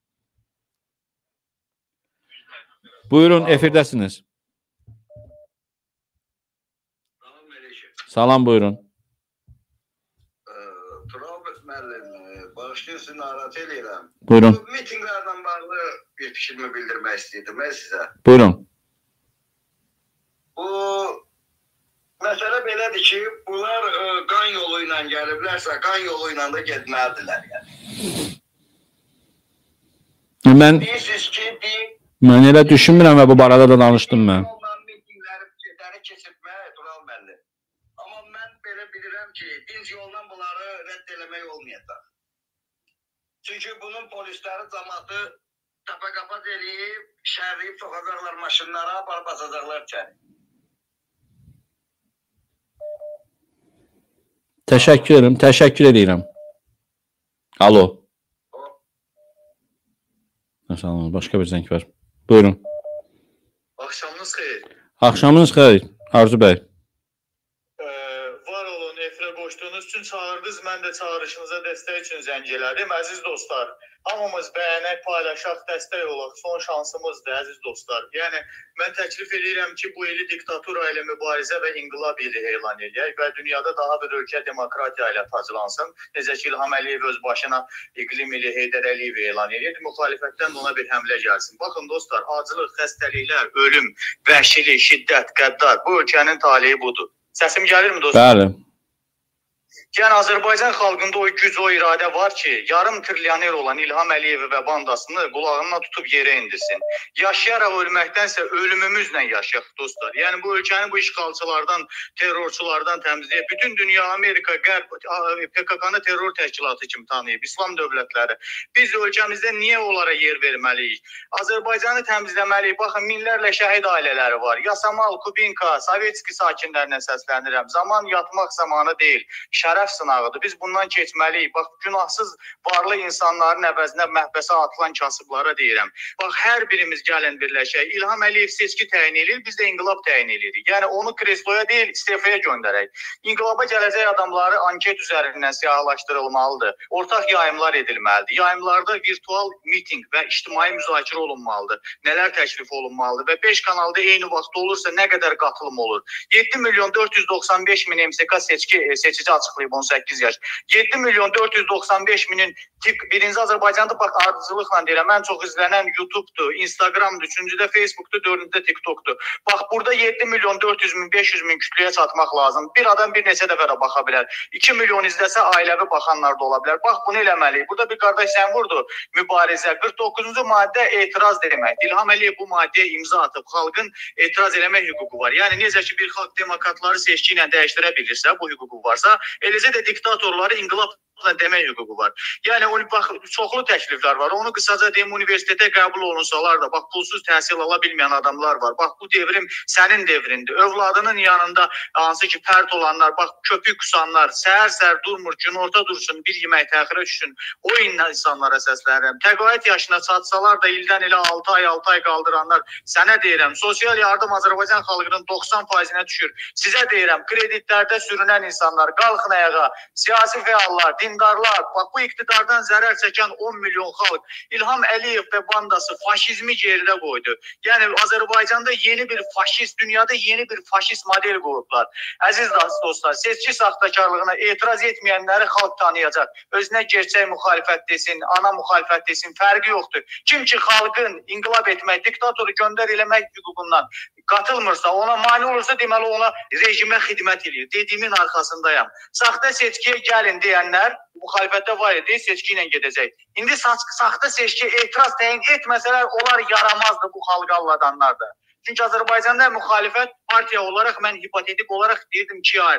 Buyurun, efirdəsiniz. Salam, buyurun.
Tural müəllim, bağışlayırsın, narat eləyirəm.
Buyurun.
Bu mitinglərdən bağlı bir fikrimi bildirmək istəyirdim mən sizə.
Buyurun.
Bu məsələ belədir ki, bunlar ə, qan yolu ilə gəliblərsə, qan yolu ilə də getməlidirlər. Yəni.
Mən,
Deyirsiniz ki, bir...
mən elə düşünmürəm və bu barada da danışdım mən.
Mitingləri keçirmək, Tural müəllim. Amma mən belə bilirəm ki, dinc yoldan bunları rədd eləmək olmayacaq. Çünki bunun polisləri cəmaatı təpə-qapaz eləyib, şərləyib soxacaqlar maşınlara, aparıb basacaqlar içəri.
Təşəkkür edirəm, təşəkkür edirəm. Alo. Məsələn, başqa bir zəng var. Buyurun.
Axşamınız xeyir.
Axşamınız xeyir, Arzu bəy.
Var olun, efirə qoşduğunuz üçün çağırdınız. Mən də çağırışınıza dəstək üçün zəng elədim. Əziz dostlar, hamımız bəyənək, paylaşaq, dəstək olaq. Son şansımızdır, əziz dostlar. Yəni, mən təklif edirəm ki, bu ili diktatura ilə mübarizə və inqilab ili elan edək və dünyada daha bir ölkə demokratiya ilə taclansın. Necə ki, İlham Əliyev öz başına iqlim ili Heydər Əliyev elan edir. Müxalifətdən ona bir həmlə gəlsin. Baxın, dostlar, acılıq, xəstəliklər, ölüm, vəhşilik, şiddət, qəddar. Bu ölkənin taleyi budur. Səsim gəlir mi dostlar?
Bəli.
Yəni Azərbaycan xalqında o güc, o iradə var ki, yarım trilyoner olan İlham Əliyev və bandasını qulağına tutub yerə indirsin. Yaşayaraq ölməkdənsə ölümümüzlə yaşayaq dostlar. Yəni bu ölkəni bu işğalçılardan, terrorçulardan təmizləyib, bütün dünya, Amerika, Qərb, P K K-nı terror təşkilatı kimi tanıyıb, İslam dövlətləri. Biz ölkəmizdə niyə onlara yer verməliyik? Azərbaycanı təmizləməliyik. Baxın, minlərlə şəhid ailələri var. Yasamal, Kubinka, Sovetski sakinlərinə səslənirəm. Zaman yatmaq zamanı deyil. Şərəf sınağıdır. Biz bundan keçməliyik. Bax, günahsız varlı insanların əvəzinə məhbəsə atılan kasıblara deyirəm. Bax, hər birimiz gəlin birləşək. İlham Əliyev seçki təyin edir, biz də inqilab təyin edirik. Yəni, onu kresloya deyil, istefaya göndərək. İnqilaba gələcək adamları anket üzərindən siyahılaşdırılmalıdır. Ortaq yayımlar edilməlidir. Yayımlarda virtual miting və ictimai müzakirə olunmalıdır. Nələr təklif olunmalıdır və beş kanalda eyni vaxt olursa nə qədər qatılım olur? yeddi milyon dörd yüz doxsan beş min M S K seçki, seçici açıqlayıb on səkkiz yaş. yeddi milyon dörd yüz doxsan beş minin tik birinci Azərbaycanda bax ardıcılıqla deyirəm. Mən çox izlənən YouTube'dur, Instagram'dır, üçüncüdə Facebook'dur, dördüncüdə TikTok'dur. Bax burada yeddi milyon dörd yüz min beş yüz min kütləyə çatmaq lazım. Bir adam bir neçə dəfə də baxa bilər. iki milyon izləsə ailəvi baxanlar da ola bilər. Bax bunu eləməliyik. Burada bir qardaş sən vurdu. Mübarizə qırx doqquzuncu maddə etiraz deməkdir. İlham Əliyev bu maddəyə imza atıb xalqın etiraz eləmək hüququ var. Yəni necə ki bir xalq demokratları seçki ilə dəyişdirə bilirsə, bu hüququ varsa, eləcə də diktatorları inqilab demək hüququ var. Yəni onu bax çoxlu təkliflər var. Onu qısaca deyim, universitetə qəbul olunsalar da bax pulsuz təhsil ala bilməyən adamlar var. Bax bu devrim sənin devrindir. Övladının yanında hansı ki pərt olanlar, bax köpük kusanlar, səhər-səhər durmur, günorta dursun, bir yemək təxirə düşsün. O insanlara səslənirəm. Təqaüd yaşına çatsalar da ildən ilə altı ay, altı ay qaldıranlar sənə deyirəm. Sosial yardım Azərbaycan xalqının doxsan faizinə düşür. Sizə deyirəm, kreditlərdə sürünən insanlar, qalxın ayağa, siyasi fəallar, dindarlar, bax bu iqtidardan zərər çəkən on milyon xalq İlham Əliyev və bandası faşizmi geridə qoydu. Yəni Azərbaycanda yeni bir faşist, dünyada yeni bir faşist model qoyublar. Əziz dostlar, seçki saxtakarlığına etiraz etməyənləri xalq tanıyacaq. Özünə gerçək müxalifət desin, ana müxalifət desin, fərqi yoxdur. Kim ki xalqın inqilab etmək, diktatoru göndər eləmək hüququndan qatılmırsa, ona mani olursa deməli ona rejimə xidmət edir. Dediyimin arxasındayam. Saxta seçkiyə gəlin deyənlər müxalifətdə var idi, seçki ilə gedəcək. İndi saxta seçki etiraz təyin etməsələr, onlar yaramazdı bu xalqı alladanlardır. Çünki Azərbaycanda müxalifət partiya olaraq mən hipotetik olaraq deyirdim ikiyə ayrılıb.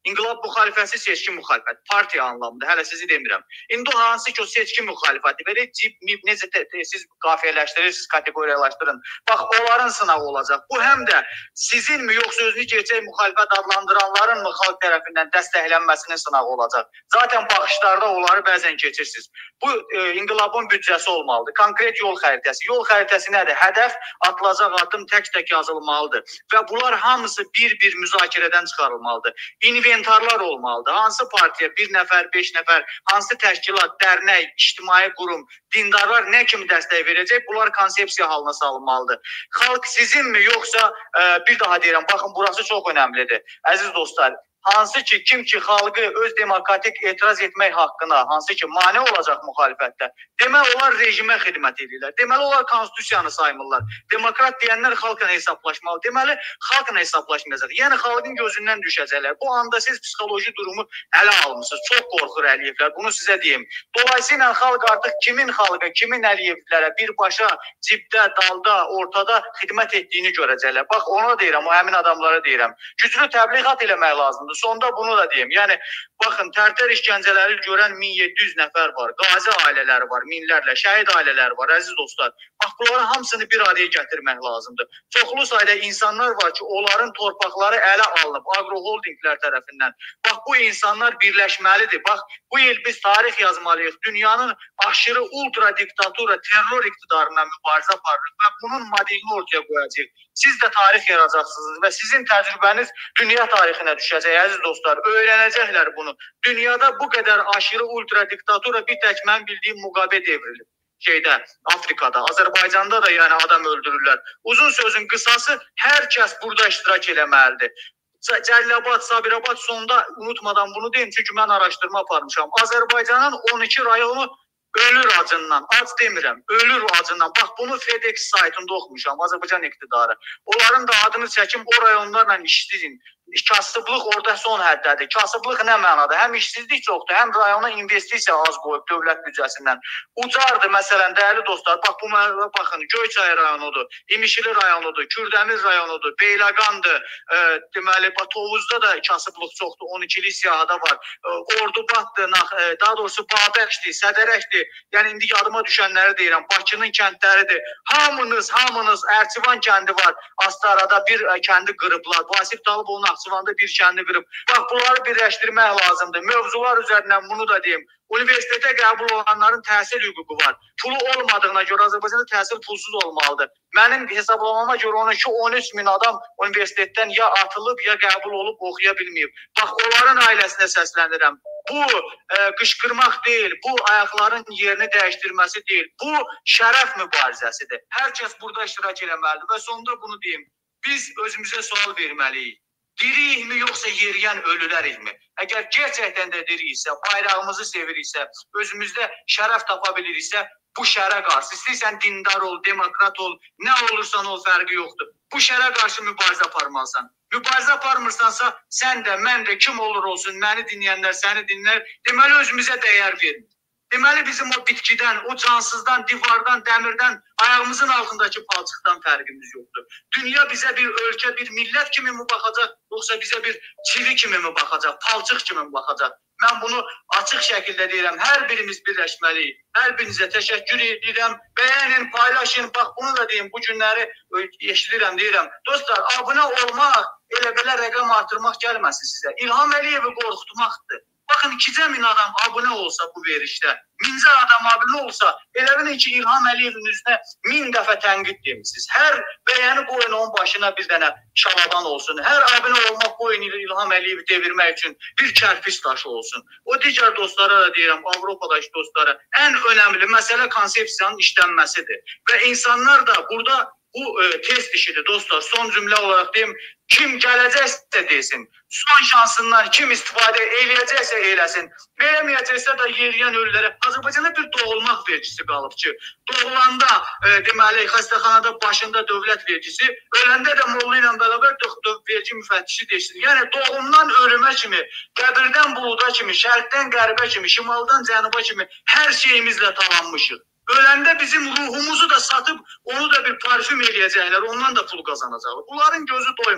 İnqilab müxalifəti seçkin müxalifət, partiya anlamında, hələ sizi demirəm. İndi o hansı ki o seçkin müxalifəti belə cib, mib, necə siz qafiyələşdirirsiniz, kateqoriyalaşdırın. Bax, onların sınağı olacaq. Bu həm də sizinmi, yoxsa özünü gerçək müxalifət adlandıranların mı xalq tərəfindən dəstəklənməsinin sınağı olacaq. Zaten baxışlarda onları bəzən keçirsiniz. Bu e, inqilabın büdcəsi olmalıdır. Konkret yol xəritəsi. Yol xəritəsi nədir? Hədəf atılacaq addım tək-tək yazılmalıdır. Və bunlar hamısı bir-bir müzakirədən çıxarılmalıdır. İnventarlar olmalıdır. Hansı partiya bir nəfər, beş nəfər, hansı təşkilat, dərnək, ictimai qurum, dindarlar nə kimi dəstək verəcək? Bunlar konsepsiya halına salınmalıdır. Xalq sizinmi, yoxsa e, bir daha deyirəm, baxın burası çox önəmlidir. Əziz dostlar, hansı ki, kim ki xalqı öz demokratik etiraz etmək haqqına, hansı ki mane olacaq müxalifətdə, deməli onlar rejimə xidmət edirlər. Deməli onlar konstitusiyanı saymırlar. Demokrat deyənlər xalqla hesablaşmalı. Deməli xalqla hesablaşmayacaq. Yəni xalqın gözündən düşəcəklər. Bu anda siz psixoloji durumu ələ almışsınız. Çox qorxur Əliyevlər. Bunu sizə deyim. Dolayısıyla xalq artıq kimin xalqa, kimin Əliyevlərə birbaşa cibdə, dalda, ortada xidmət etdiyini görəcəklər. Bax ona deyirəm, o həmin adamlara deyirəm. Güclü təbliğat eləmək lazımdır. Sonda bunu da deyim. Yəni baxın, Tərtər işgəncələri görən min yeddi yüz nəfər var. Qazi ailələri var, minlərlə. Şəhid ailələri var, əziz dostlar. Bax, bunların hamısını bir araya gətirmək lazımdır. Çoxlu sayda insanlar var ki, onların torpaqları ələ alınıb agroholdinglər tərəfindən. Bax, bu insanlar birləşməlidir. Bax, bu il biz tarix yazmalıyıq. Dünyanın aşırı ultra diktatura, terror iqtidarından mübarizə aparırıq və bunun modelini ortaya qoyacaq. Siz də tarix yaracaqsınız və sizin təcrübəniz dünya tarixinə düşəcək, əziz dostlar. Öyrənəcəklər bunu. Dünyada bu qədər aşırı ultra diktatura bir tək mən bildiyim Mugabe devrilib. Şeydə, Afrikada, Azərbaycanda da yəni adam öldürürlər. Uzun sözün qısası, hər kəs burada iştirak eləməlidir. Cəlilabad, Sabirabad sonunda unutmadan bunu deyim, çünki mən araşdırma aparmışam. Azərbaycanın on iki rayonu ölür acından, ac demirəm, ölür acından. Bax, bunu FedEx saytında oxumuşam, Azərbaycan iqtidarı. Onların da adını çəkim, o rayonlarla işləyin. Kasıblıq orada son həddədir. Kasıblıq nə mənada? Həm işsizlik çoxdur, həm rayona investisiya az qoyub dövlət büdcəsindən. Ucardır, məsələn, dəyərli dostlar. Bax, bu baxın, Göyçay rayonudur, İmişli rayonudur, Kürdəmir rayonudur, Beyləqandır, e, deməli, Tovuzda da kasıblıq çoxdur, on ikilik siyahıda var. E, Ordubaddır, e, daha doğrusu Babəkdir, Sədərəkdir. Yəni, indi yadıma düşənləri deyirəm, Bakının kəndləridir. Hamınız, hamınız, Ərçivan kəndi var, Astarada bir e, kəndi qırıblar. Vasif Dalıbovun Naxçıvanda bir kəndi qırıb. Bax, bunları birləşdirmək lazımdır. Mövzular üzərindən bunu da deyim. Universitetə qəbul olanların təhsil hüququ var. Pulu olmadığına görə Azərbaycanda təhsil pulsuz olmalıdır. Mənim hesablamama görə on iki on üç min adam universitetdən ya atılıb, ya qəbul olub oxuya bilməyib. Bax, onların ailəsinə səslənirəm. Bu e, qışqırmaq deyil, bu ayaqların yerini dəyişdirməsi deyil. Bu şərəf mübarizəsidir. Hər kəs burada iştirak eləməlidir və sonunda bunu deyim. Biz özümüzə sual verməliyik. Diriyikmi, yoxsa yeriyən ölülərikmi? Əgər gerçəkdən də diriyiksə, bayrağımızı seviriksə, özümüzdə şərəf tapa biliriksə, bu şərə qarşı, istəyirsən dindar ol, demokrat ol, nə olursan ol, fərqi yoxdur. Bu şərə qarşı mübarizə aparmalısan. Mübarizə aparmırsansa, sən də, mən də, kim olur olsun, məni dinləyənlər, səni dinlər, deməli özümüzə dəyər verin. Deməli bizim o bitkidən, o cansızdan, divardan, dəmirdən, ayağımızın altındakı palçıqdan fərqimiz yoxdur. Dünya bizə bir ölkə, bir millət kimi mi baxacaq, yoxsa bizə bir çivi kimi mi baxacaq, palçıq kimi mi baxacaq? Mən bunu açıq şəkildə deyirəm, hər birimiz birləşməliyik. Hər birinizə təşəkkür edirəm, bəyənin, paylaşın, bax bunu da deyim, bu günləri eşidirəm, deyirəm. Dostlar, abunə olmaq, elə belə rəqəm artırmaq gəlməsin sizə. İlham Əliyevi qorxutmaqdır. Baxın, ikicə min adam abunə olsa bu verişdə, mincə adam abunə olsa, elə bilin ki, İlham Əliyevin üzrə min dəfə tənqid demişsiniz. Hər bəyəni qoyun onun başına bir dənə şalaban olsun. Hər abunə olmaq qoyun İlham Əliyevi devirmək üçün bir kərpiç daşı olsun. O digər dostlara da deyirəm, Avropadakı dostlara, ən önəmli məsələ konsepsiyanın işlənməsidir. Və insanlar da burada bu e, test işidir dostlar. Son cümlə olaraq deyim, kim gələcəksə desin, son şansından kim istifadə eləyəcəksə eləsin, verəməyəcəksə də yeriyən ölülərə. Azərbaycanda bir doğulmaq vergisi qalıb ki, doğulanda e, deməli xəstəxanada başında dövlət vergisi, öləndə də molla ilə bərabər vergi müfəttişi desin. Yəni doğumdan ölümə kimi, qəbirdən buluda kimi, şərqdən qərbə kimi, şimaldan cənuba kimi hər şeyimizlə talanmışıq. Öləndə bizim ruhumuzu da satıb, onu da bir parfüm eləyəcəklər, ondan da pul qazanacaqlar. Bunların gözü doymur.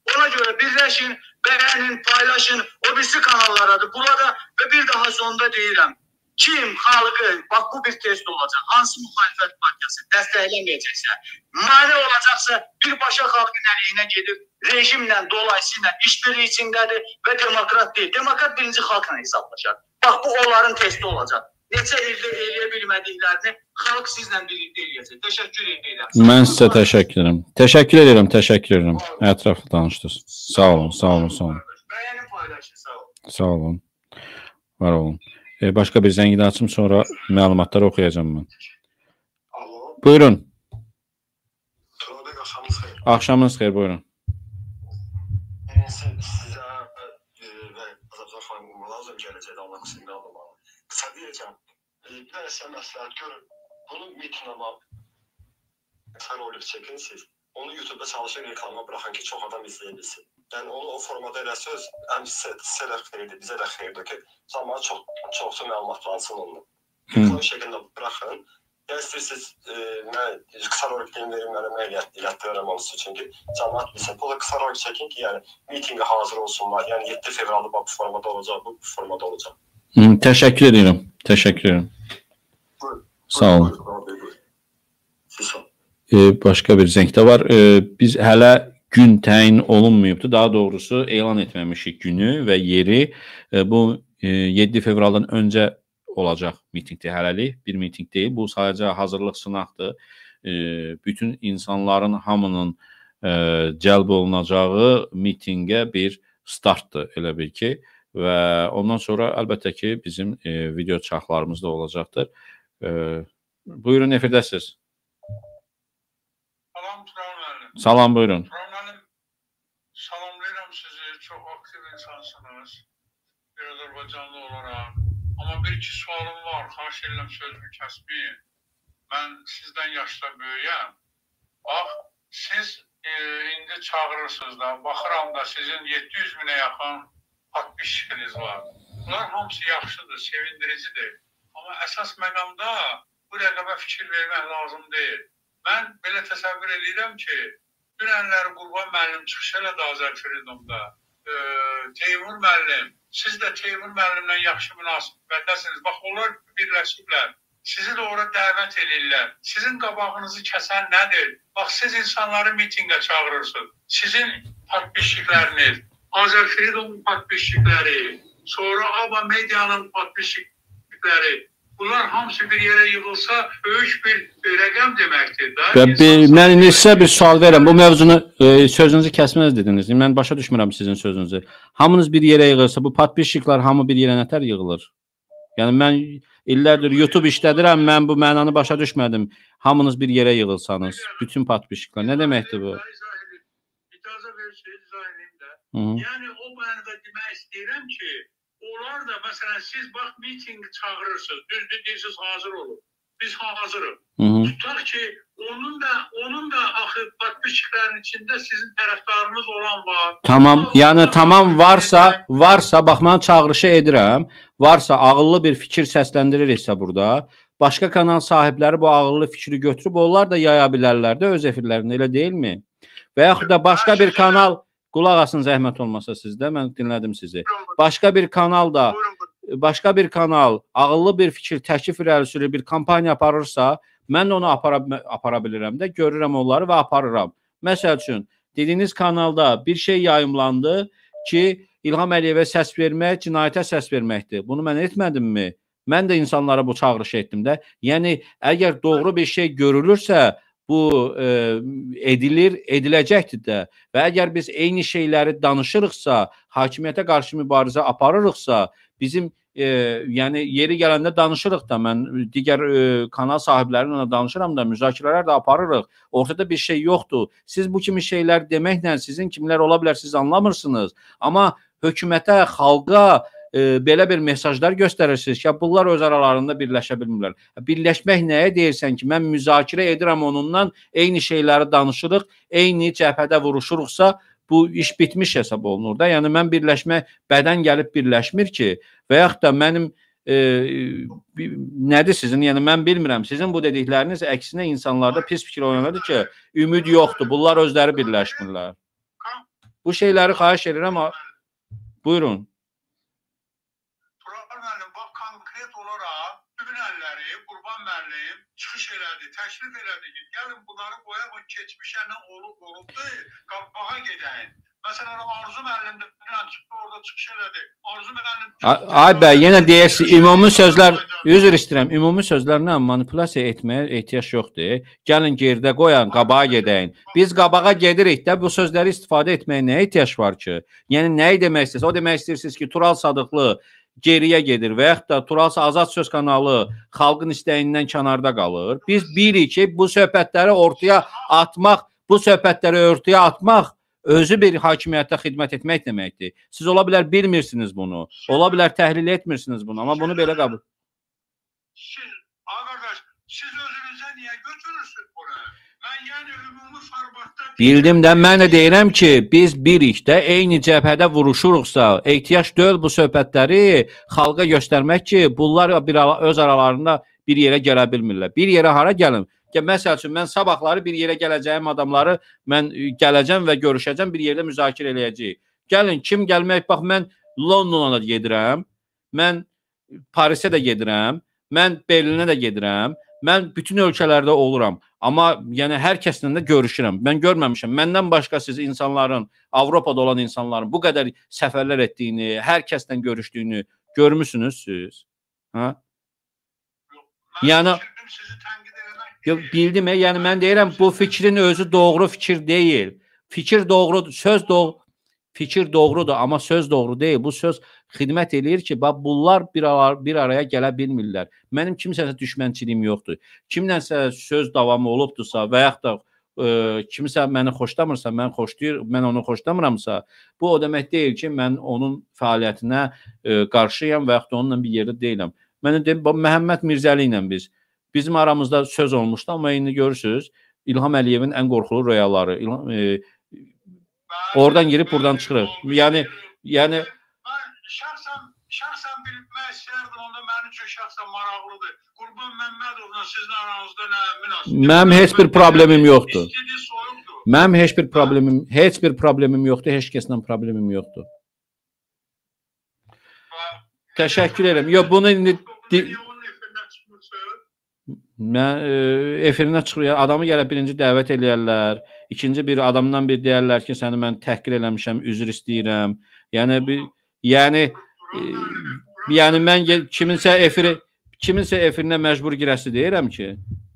Ona görə birləşin, bəyənin, paylaşın, o birisi kanallardadır. Burada və bir daha sonunda deyirəm. Kim xalqı, bax bu bir test olacaq, hansı müxalifət partiyası dəstəkləməyəcəksə, mane olacaqsa birbaşa xalqın əleyhinə gedib, rejimlə, dolayısıyla işbirliyi içindədir və demokrat deyil. Demokrat birinci xalqla hesablaşar. Bax bu onların testi olacaq. Neçə ildə eləyə bilmədiklərini xalq sizlə birlikdə eləyəcək. Təşəkkür edirəm.
Mən sizə təşəkkür edirəm. Təşəkkür edirəm, təşəkkür edirəm. Ətraflı danışdınız. Sağ olun, sağ olun, sağ olun.
Bəyənin paylaşın, sağ olun.
Sağ olun. Var olun. E, başqa bir zəngi də açım, sonra məlumatları oxuyacağım mən.
Alo.
Buyurun.
Turadək, axşamınız xeyir.
Axşamınız xeyir, buyurun.
Birincisi sizə və Azərbaycan xanımı lazım gələcəkdə Allah qısmını almalı. Qısa deyəcəm, bir dənə sizə məsləhət görün. Bunu mitinama sən olub çəkin siz. Onu YouTube'da çalışır reklama bıraxın ki, çox adam izləyebilsin. Yəni onu o formada eləsəz, həm sizə də xeyirdir, bizə də xeyirdir ki, zaman çox çoxsu məlumatlansın onunla. Reklam şəklində bıraxın. Ya istəyirsiniz, mən qısa rolik film verim, mənə məliyyət ilətdirərəm onun üçün ki, cəmaat bilsin. Bu da qısa rolik çəkin ki, yəni mitinqə hazır olsunlar. Yəni yeddi fevralda bu formada olacaq, bu formada olacaq.
Təşəkkür edirəm, təşəkkür edirəm. Sağ olun.
Siz sağ olun.
E, başqa bir zəng də var. E, biz hələ gün təyin olunmayıbdır. Daha doğrusu elan etməmişik günü və yeri. E, bu e, yeddi fevraldan öncə olacaq mitingdir hələlik. Bir miting deyil. Bu sadəcə hazırlıq sınaqdır. E, bütün insanların hamının e, cəlb olunacağı mitingə bir startdır elə bil ki. Və ondan sonra əlbəttə ki bizim e, video çarxlarımız da olacaqdır. E, buyurun, efirdəsiz.
Salam Turan müəllim.
Salam, buyurun.
Turan müəllim, salamlayıram sizi. Çox aktiv insansınız. Bir Azərbaycanlı olaraq. Amma bir iki sualım var. Xahiş edirəm sözümü kəsməyin. Mən sizdən yaşda böyüyəm. Bax, siz e, indi çağırırsınız da. Baxıram da sizin yeddi yüz minə yaxın patpişkiniz var. Bunlar hamısı yaxşıdır, sevindiricidir. Amma əsas məqamda bu rəqəbə fikir vermək lazım deyil. Mən belə təsəvvür edirəm ki, dünənləri Qurban müəllim çıxış elədi Azərfreedomda. E, Teymur müəllim, siz də Teymur müəllimlə yaxşı münasibətdəsiniz. Bax, onlar birləşiblər. Sizi də ora dəvət edirlər. Sizin qabağınızı kəsən nədir? Bax, siz insanları mitingə çağırırsınız. Sizin patpişikləriniz, Azərfreedomun patpişikləri, sonra Aba Medianın patpişikləri, bunlar hamısı bir yerə yığılsa böyük bir rəqəm deməkdir.
Mən indi sizə bir sual verirəm. Bu mövzunu, e, sözünüzü kəsməz dediniz. Mən başa düşmürəm sizin sözünüzü. Hamınız bir yerə yığılsa, bu patpişiklər hamı bir yerə nətər yığılır? Yəni mən illərdir YouTube işlədirəm, mən bu mənanı başa düşmədim. Hamınız bir yerə yığılsanız, bütün patpişiklər. Nə deməkdir bu?
İcazə verirsiniz, izah edeyim də.
Hı -hı.
Yəni o mənada demək istəyirəm ki, onlar da məsələn siz bax mitingi çağırırsınız, düzdür deyirsiniz hazır olun. Biz hazırıq. Tutaq ki onun da onun da axı patpişiklərin içində sizin tərəfdarınız olan var.
Tamam, yəni tamam varsa, varsa bax mən çağırışı edirəm. Varsa ağıllı bir fikir səsləndiririksə burada, başqa kanal sahibləri bu ağıllı fikri götürüb onlar da yaya bilərlər də öz efirlərində, elə deyilmi? Və yaxud da başqa bir kanal, qulaq asın zəhmət olmasa sizdə, mən dinlədim sizi. Başqa bir kanal da, başqa bir kanal ağıllı bir fikir, təklif irəli sürür, bir kampaniya aparırsa, mən onu apara, apara bilirəm də, görürəm onları və aparıram. Məsəl üçün, dediyiniz kanalda bir şey yayımlandı ki, İlham Əliyevə səs vermək, cinayətə səs verməkdir. Bunu mən etmədimmi? Mən də insanlara bu çağırışı etdim də. Yəni, əgər doğru bir şey görülürsə, bu e, edilir, ediləcəkdir də. Və əgər biz eyni şeyləri danışırıqsa, hakimiyyətə qarşı mübarizə aparırıqsa, bizim e, yəni yeri gələndə danışırıq da, mən digər e, kanal sahiblərinlə danışıram da, müzakirələr də aparırıq. Ortada bir şey yoxdur. Siz bu kimi şeylər deməklə sizin kimlər ola bilər, siz anlamırsınız. Amma hökumətə, xalqa e, belə bir mesajlar göstərirsiniz ki, bunlar öz aralarında birləşə bilmirlər. Birləşmək nəyə deyirsən ki, mən müzakirə edirəm onunla, eyni şeyləri danışırıq, eyni cəbhədə vuruşuruqsa, bu iş bitmiş hesab olunur da. Yəni, mən birləşmək, bədən gəlib birləşmir ki, və yaxud da mənim e, nədir sizin, yəni mən bilmirəm, sizin bu dedikləriniz əksinə insanlarda pis fikir oynadır ki, ümid yoxdur, bunlar özləri birləşmirlər. Bu şeyləri xahiş edirəm. Buyurun.
Tural müəllim, bax, konkret olaraq dünənləri Qurban müəllim çıxış elədi, təklif elədi ki, gəlin bunları qoyaq, o keçmişə nə olub, olubdur, qabağa gedəyin. Məsələn, Arzu müəllim də dünən çıxdı, orada çıxış elədi. Arzu müəllim...
Ay bəy, yenə deyirsin, ümumi sözlər, üzr istəyirəm, ümumi sözlərlə manipulyasiya etməyə ehtiyac yoxdur. Gəlin geridə qoyan, qabağa gedəyin. Biz qabağa gedirik də, bu sözləri istifadə etməyə nə ehtiyac var ki? Yəni, nəyi demək istəyirsiniz? O demək istəyirsiniz ki, Tural Sadıqlı geriyə gedir və yaxud da Tural Azad Söz kanalı xalqın istəyindən kənarda qalır. Biz bilirik ki, bu söhbətləri ortaya atmaq, bu söhbətləri ortaya atmaq özü bir hakimiyyətə xidmət etmək deməkdir. Siz ola bilər bilmirsiniz bunu, ola bilər təhlil etmirsiniz bunu, amma bunu belə qəbul.
Siz, arkadaş, siz özünüzə niyə götürürsünüz bunu? Mən yəni ümumi formatda...
Bildim də, mən də deyirəm ki, biz birik də, eyni cəbhədə vuruşuruqsa, ehtiyac deyil bu söhbətləri xalqa göstərmək ki, bunlar bir öz aralarında bir yerə gələ bilmirlər. Bir yerə hara gəlin? Məsəl üçün, mən sabahları bir yerə gələcəyim adamları mən gələcəm və görüşəcəm, bir yerdə müzakirə eləyəcəyik. Gəlin, kim gəlmək? Bax, mən Londona da gedirəm, mən Parisə də gedirəm, mən Berlinə də gedirəm, mən bütün ölkələrdə oluram. Amma yəni hər kəslə də görüşürəm. Mən görməmişəm. Məndən başqa siz insanların, Avropada olan insanların bu qədər səfərlər etdiyini, hər kəslə görüşdüyünü görmüsünüz siz? Hə? Yəni... Bildim, yəni mən deyirəm, bu fikrin özü doğru fikir deyil. Fikir doğrudur, söz doğru, fikir doğrudur, amma söz doğru deyil. Bu söz xidmət eləyir ki, bax, bunlar bir, ara, bir araya gələ bilmirlər. Mənim kimsəsə düşmənçiliyim yoxdur. Kimlənsə söz davamı olubdursa və yaxud da e, kimsə məni xoşlamırsa, mən xoşlayır, mən onu xoşlamıramsa, bu o demək deyil ki, mən onun fəaliyyətinə e, qarşıyam və yaxud da onunla bir yerdə deyiləm. Mən deyim, Məhəmməd Mirzəli ilə biz Bizim aramızda söz olmuşdu, amma indi görürsünüz, İlham Əliyevin ən qorxulu rüyaları. İlham, e, oradan girib, buradan çıxırıq. Yəni, yəni...
Şəxsən, şəxsən bilmək istəyərdim, onda mənim üçün şəxsən maraqlıdır. Qurban Məmmədovla sizin aranızda nə münasibət?
Mənim heç bir problemim yoxdur. Mənim heç bir problemim, heç bir problemim yoxdur, heç kəslə problemim yoxdur. Təşəkkür ederim. Yox, bunu indi... Mən e, efirinə çıxır, adamı gəlib birinci dəvət eləyərlər, ikinci bir adamdan bir deyərlər ki, səni mən təhqir eləmişəm, üzr istəyirəm. Yəni bir, yəni e, yəni mən kiminsə efiri, kiminsə efirinə məcbur girəsi deyirəm ki.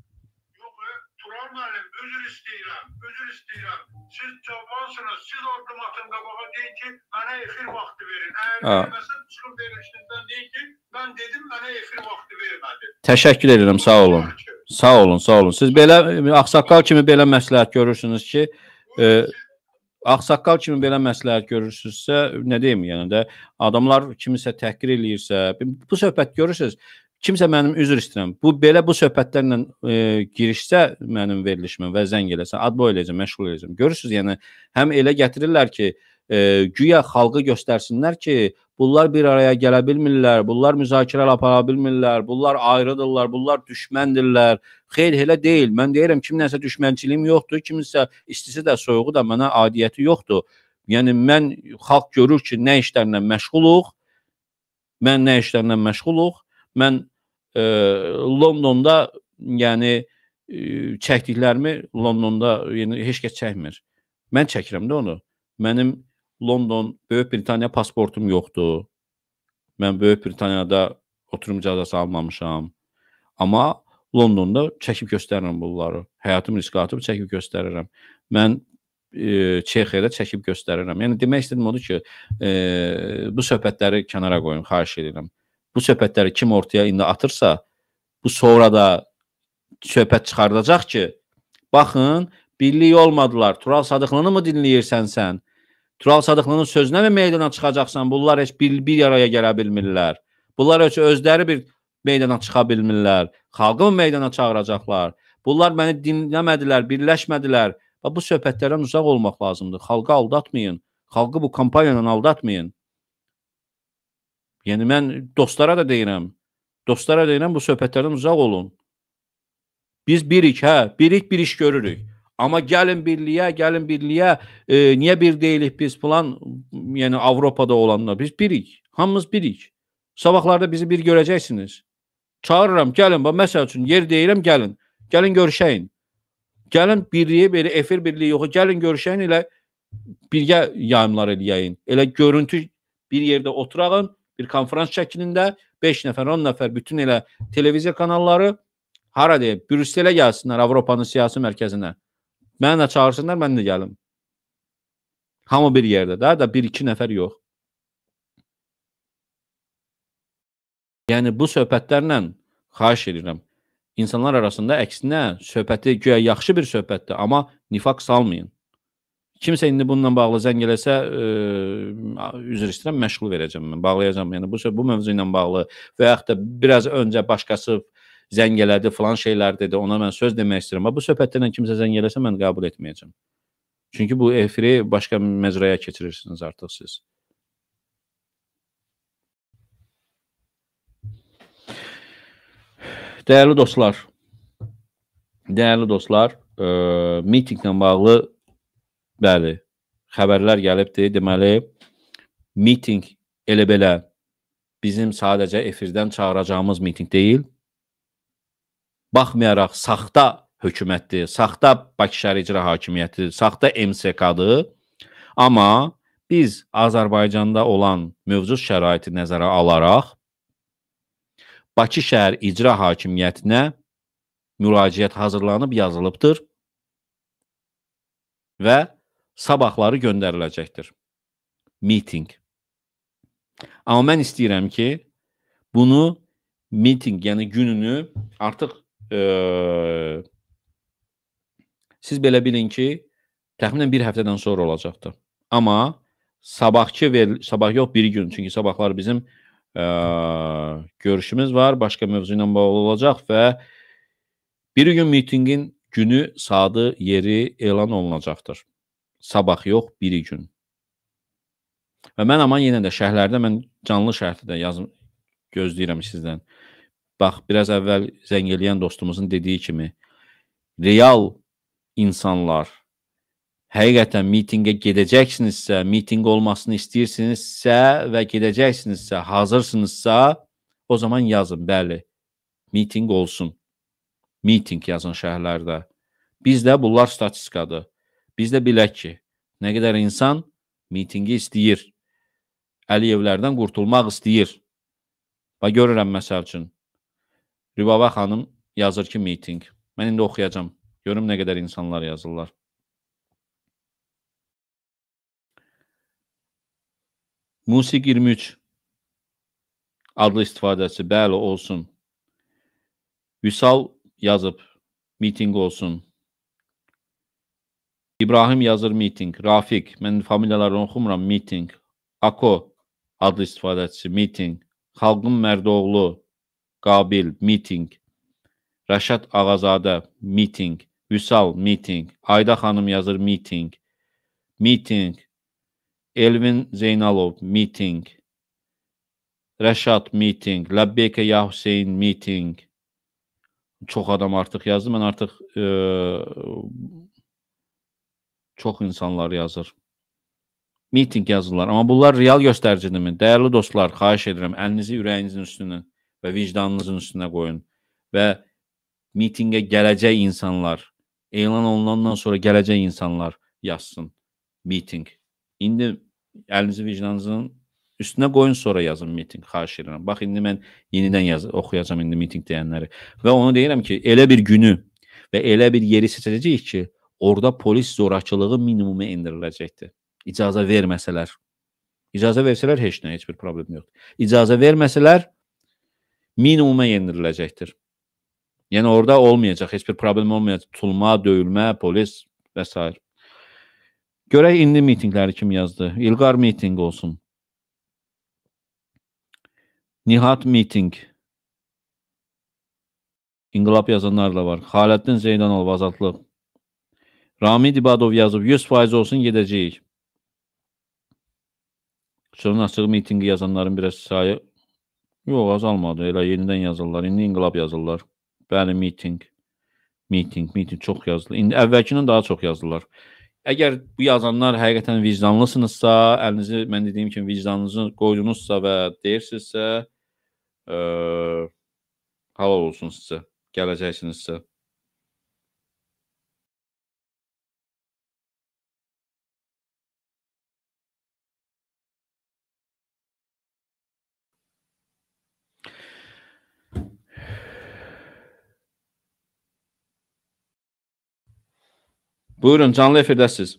Yox, Tural müəllim, üzr istəyirəm, üzr istəyirəm. Siz cavansınız, siz orada atın qabağa deyin ki, mənə efir vaxtı verin. Əgər verməsən, çıxıb verilişinizdən deyin ki, mən dedim, mənə efir vaxtı vermədi.
Təşəkkür edirəm, sağ olun. Sağ olun, sağ olun. Siz belə, ağsaqqal kimi belə məsləhət görürsünüz ki, e, ağsaqqal kimi belə məsləhət görürsünüzsə, nə deyim, yəni də, adamlar kimisə təhqir eləyirsə, bu söhbət görürsünüz, kimsə mənim üzr istəyirəm, bu belə bu söhbətlərlə e, girişsə mənim verilişimə və zəng eləsə, adbo eləyəcəm, məşğul eləyəcəm. Görürsünüz, yəni, həm elə gətirirlər ki, e, güya xalqı göstərsinlər ki, bunlar bir araya gələ bilmirlər, bunlar müzakirə apara bilmirlər, bunlar ayrıdırlar, bunlar düşməndirlər. Xeyr, elə deyil. Mən deyirəm, kimləsə düşmənçiliyim yoxdur, kiminsə istisi də, soyuğu da mənə adiyyəti yoxdur. Yəni, mən xalq görür ki, nə işlərlə məşğuluq, mən nə işlərlə məşğuluq, mən e, Londonda, yəni, e, çəkdiklərimi Londonda yəni, heç kəs çəkmir. Mən çəkirəm də onu. Mənim London, Böyük Britaniya pasportum yoxdur. Mən Böyük Britaniyada oturum icazəsi almamışam. Amma Londonda çəkib göstərirəm bunları. Həyatım riskə atıb çəkib göstərirəm. Mən e, Çexiyada çəkib göstərirəm. Yəni demək istədim odur ki, e, bu söhbətləri kənara qoyun, xahiş edirəm. Bu söhbətləri kim ortaya indi atırsa, bu sonra da söhbət çıxardacaq ki, baxın, birlik olmadılar. Tural Sadıqlını mı dinləyirsən sən? Tural Sadıqlının sözünə mi meydana çıxacaqsan? Bunlar heç bir, bir araya gələ bilmirlər. Bunlar heç özləri bir meydana çıxa bilmirlər. Xalqı mı meydana çağıracaqlar? Bunlar məni dinləmədilər, birləşmədilər. Bu söhbətlərdən uzaq olmaq lazımdır. Xalqı aldatmayın. Xalqı bu kampaniyadan aldatmayın. Yəni mən dostlara da deyirəm. Dostlara deyirəm, bu söhbətlərdən uzaq olun. Biz birik, hə, birik bir iş görürük. Amma gəlin birliyə, gəlin birliyə, e, niyə bir deyilik biz falan, yəni Avropada olanlar, biz birik, hamımız birik. Sabahlarda bizi bir görəcəksiniz. Çağırıram, gəlin, məsəl üçün yer deyirəm, gəlin, gəlin görüşəyin. Gəlin birliyi, belə efir birliyi yox, gəlin görüşəyin, elə birgə yayımlar eləyəyin. Elə görüntü bir yerdə oturağın, bir konferans şəklində beş nəfər, on nəfər, bütün elə televiziya kanalları hara deyib, Brüsselə gəlsinlər, Avropanın siyasi mərkəzinə. Mənə də çağırsınlar, mən də gəlim. Hamı bir yerdə də, da bir iki nəfər yox. Yəni bu söhbətlərlə xahiş edirəm. İnsanlar arasında əksinə söhbəti güya yaxşı bir söhbətdir, amma nifaq salmayın. Kimsə indi bununla bağlı zəng eləsə, e, üzr istəyirəm, məşğul verəcəm mən, bağlayacam. Yəni bu bu mövzu ilə bağlı və yaxud da biraz öncə başqası zəng elədi, falan şeylər dedi, ona mən söz demək istəyirəm. Bu söhbətlərlə kimsə zəng eləsə mən qəbul etməyəcəm. Çünki bu efiri başqa məcraya keçirirsiniz artıq siz. Dəyərli dostlar, dəyərli dostlar, e, mitinglə bağlı bəli, xəbərlər gəlibdir. Deməli, miting elə belə bizim sadəcə efirdən çağıracağımız miting deyil. Baxmayaraq saxta hökumətdir, saxta Bakı Şəhər İcra Hakimiyyətidir, saxta M S K-dır. Amma biz Azərbaycanda olan mövcud şəraiti nəzərə alaraq Bakı Şəhər İcra Hakimiyyətinə müraciət hazırlanıb yazılıbdır və sabahları göndəriləcəkdir. Miting. Amma mən istəyirəm ki, bunu miting, yəni gününü artıq e, siz belə bilin ki, təxminən bir həftədən sonra olacaqdır. Amma sabahki, ver, sabah yox, bir gün, çünki sabahlar bizim e, görüşümüz var, başqa mövzu ilə bağlı olacaq və bir gün mitingin günü, saatı, yeri elan olunacaqdır. Sabah yox, bir gün. Və mən amma yenə də şərhlərdə, mən canlı şərhdə yazım, gözləyirəm sizdən. Bax, biraz əvvəl zəng eləyən dostumuzun dediyi kimi, real insanlar həqiqətən mitingə gedəcəksinizsə, miting olmasını istəyirsinizsə və gedəcəksinizsə, hazırsınızsa, o zaman yazın, bəli, miting olsun. Miting yazın şəhərlərdə. Bizdə bunlar statistikadır. Biz də bilək ki, nə qədər insan mitingi istəyir. Əliyevlərdən qurtulmaq istəyir. Və görürəm, məsəl üçün, Rübaba xanım yazır ki, miting. Mən indi oxuyacam. Görüm nə qədər insanlar yazırlar. Musiq iyirmi üç adlı istifadəçi, bəli, olsun. Vüsal yazıb, miting olsun. İbrahim yazır, miting. Rafiq, mən familiyalarını oxumuram, miting. Ako adlı istifadəçisi, miting. Xalqın Mərdoğlu, Qabil, miting. Rəşad Ağazadə, miting. Vüsal, miting. Ayda xanım yazır, miting. Miting. Elvin Zeynalov, miting. Rəşad, miting. Ləbbeyka Ya Hüseyin, miting. Çox adam artıq yazdı. Mən artıq e, çox insanlar yazır. Miting yazırlar. Amma bunlar real göstəricidirmi? Dəyərli dostlar, xahiş edirəm, əlinizi ürəyinizin üstünə və vicdanınızın üstünə qoyun. Və mitingə gələcək insanlar, elan olunandan sonra gələcək insanlar yazsın. Miting. İndi əlinizi vicdanınızın üstünə qoyun, sonra yazın miting. Xahiş edirəm. Bax, indi mən yenidən yaz oxuyacam indi miting deyənləri. Və onu deyirəm ki, elə bir günü və elə bir yeri seçəcəyik ki, orada polis zorakılığı minimuma endiriləcəkdir. İcazə verməsələr. İcazə versələr heç nə, heç bir problem yoxdur. İcazə verməsələr minimuma endiriləcəkdir. Yəni orada olmayacaq, heç bir problem olmayacaq. Tutulma, döyülmə, polis və s. Görək indi mitingləri kim yazdı? İlqar miting olsun. Nihat miting. İnqilab yazanlar da var. Xaləddin Zeydanov, Azadlıq. Ramid İbadov yazıb, yüz faiz olsun, gedəcəyik. Sözün açığı mitingi yazanların biraz sayı yox, azalmadı. Elə yenidən yazırlar. İndi inqilab yazırlar. Bəli, miting. Miting, miting çox yazılır. İndi əvvəlkindən daha çox yazılırlar. Əgər bu yazanlar həqiqətən vicdanlısınızsa, əlinizi, mən dediyim kimi vicdanınızı qoydunuzsa və deyirsinizsə, ə, halal olsun sizə, gələcəksinizsə. Buyurun, canlı efirdəsiz.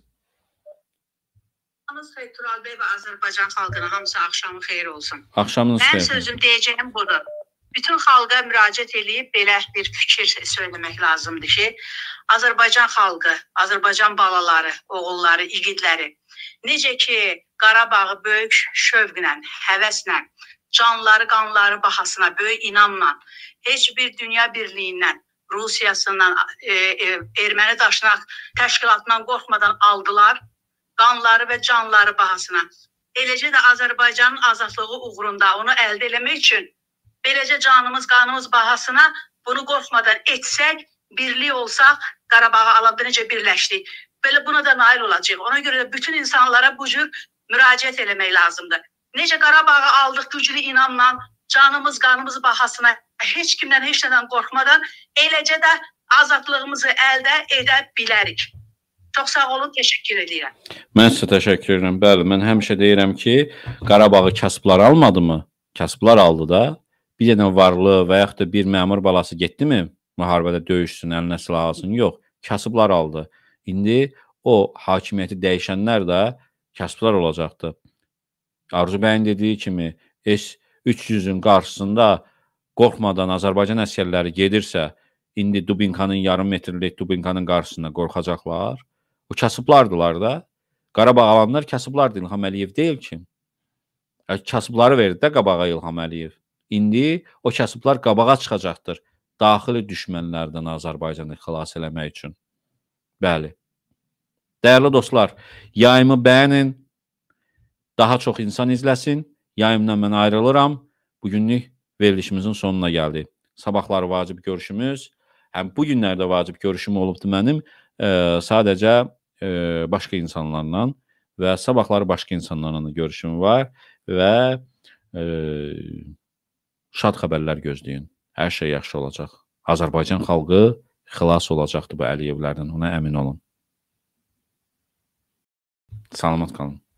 Tural bəy və Azərbaycan xalqına hamısı axşamı xeyir olsun.
Axşamınız xeyir.
Mən sözüm deyəcəyim budur. Bütün xalqa müraciət edib belə bir fikir söyləmək lazımdır ki, Azərbaycan xalqı, Azərbaycan balaları, oğulları, igidləri necə ki Qarabağı böyük şövqlə, həvəslə, canları, qanları bahasına, böyük inamla, heç bir dünya birliyindən, Rusiyasından, e, e, erməni daşnaq təşkilatından qorxmadan aldılar, qanları və canları bahasına. Eləcə də Azərbaycanın azadlığı uğrunda onu əldə eləmək üçün beləcə canımız, qanımız bahasına bunu qorxmadan etsək, birlik olsaq, Qarabağı alanda necə birləşdik. Belə buna da nail olacaq. Ona görə də bütün insanlara bu cür müraciət eləmək lazımdır. Necə Qarabağı aldıq güclü inamla, canımız, qanımız bahasına, heç kimdən, heç nədən qorxmadan, eləcə də azadlığımızı əldə edə bilərik. Çox sağ olun, təşəkkür edirəm.
Mən sizə təşəkkür edirəm. Bəli, mən həmişə deyirəm ki, Qarabağı kasıblar almadı mı? Kasıblar aldı da. Bir dənə varlı və yaxud da bir məmur balası getdi mi? Müharibədə döyüşsün, əlinə silah alsın. Yox, kasıblar aldı. İndi o hakimiyyəti dəyişənlər də kasıblar olacaqdı. Arzu bəyin dediyi kimi, S üç yüzün qarşısında qorxmadan Azərbaycan əsgərləri gedirsə, indi Dubinkanın yarım metrlik Dubinkanın qarşısında qorxacaqlar. O kasıblardılar da. Qarabağ alanlar kasıblardı, İlham Əliyev deyil ki. Kasıbları verdi də qabağa İlham Əliyev. İndi o kasıblar qabağa çıxacaqdır. Daxili düşmənlərdən Azərbaycanı xilas eləmək üçün. Bəli. Dəyərli dostlar, yayımı bəyənin, daha çox insan izləsin. Yayımdan mən ayrılıram. Bugünlük verilişimizin sonuna gəldik. Sabahları vacib görüşümüz, həm bu günlərdə vacib görüşüm olubdur mənim, e, sadəcə e, başqa insanlarla və sabahları başqa insanlarla görüşüm var və e, şad xəbərlər gözləyin. Hər şey yaxşı olacaq. Azərbaycan xalqı xilas olacaqdır bu Əliyevlərdən, ona əmin olun. Salamat qalın.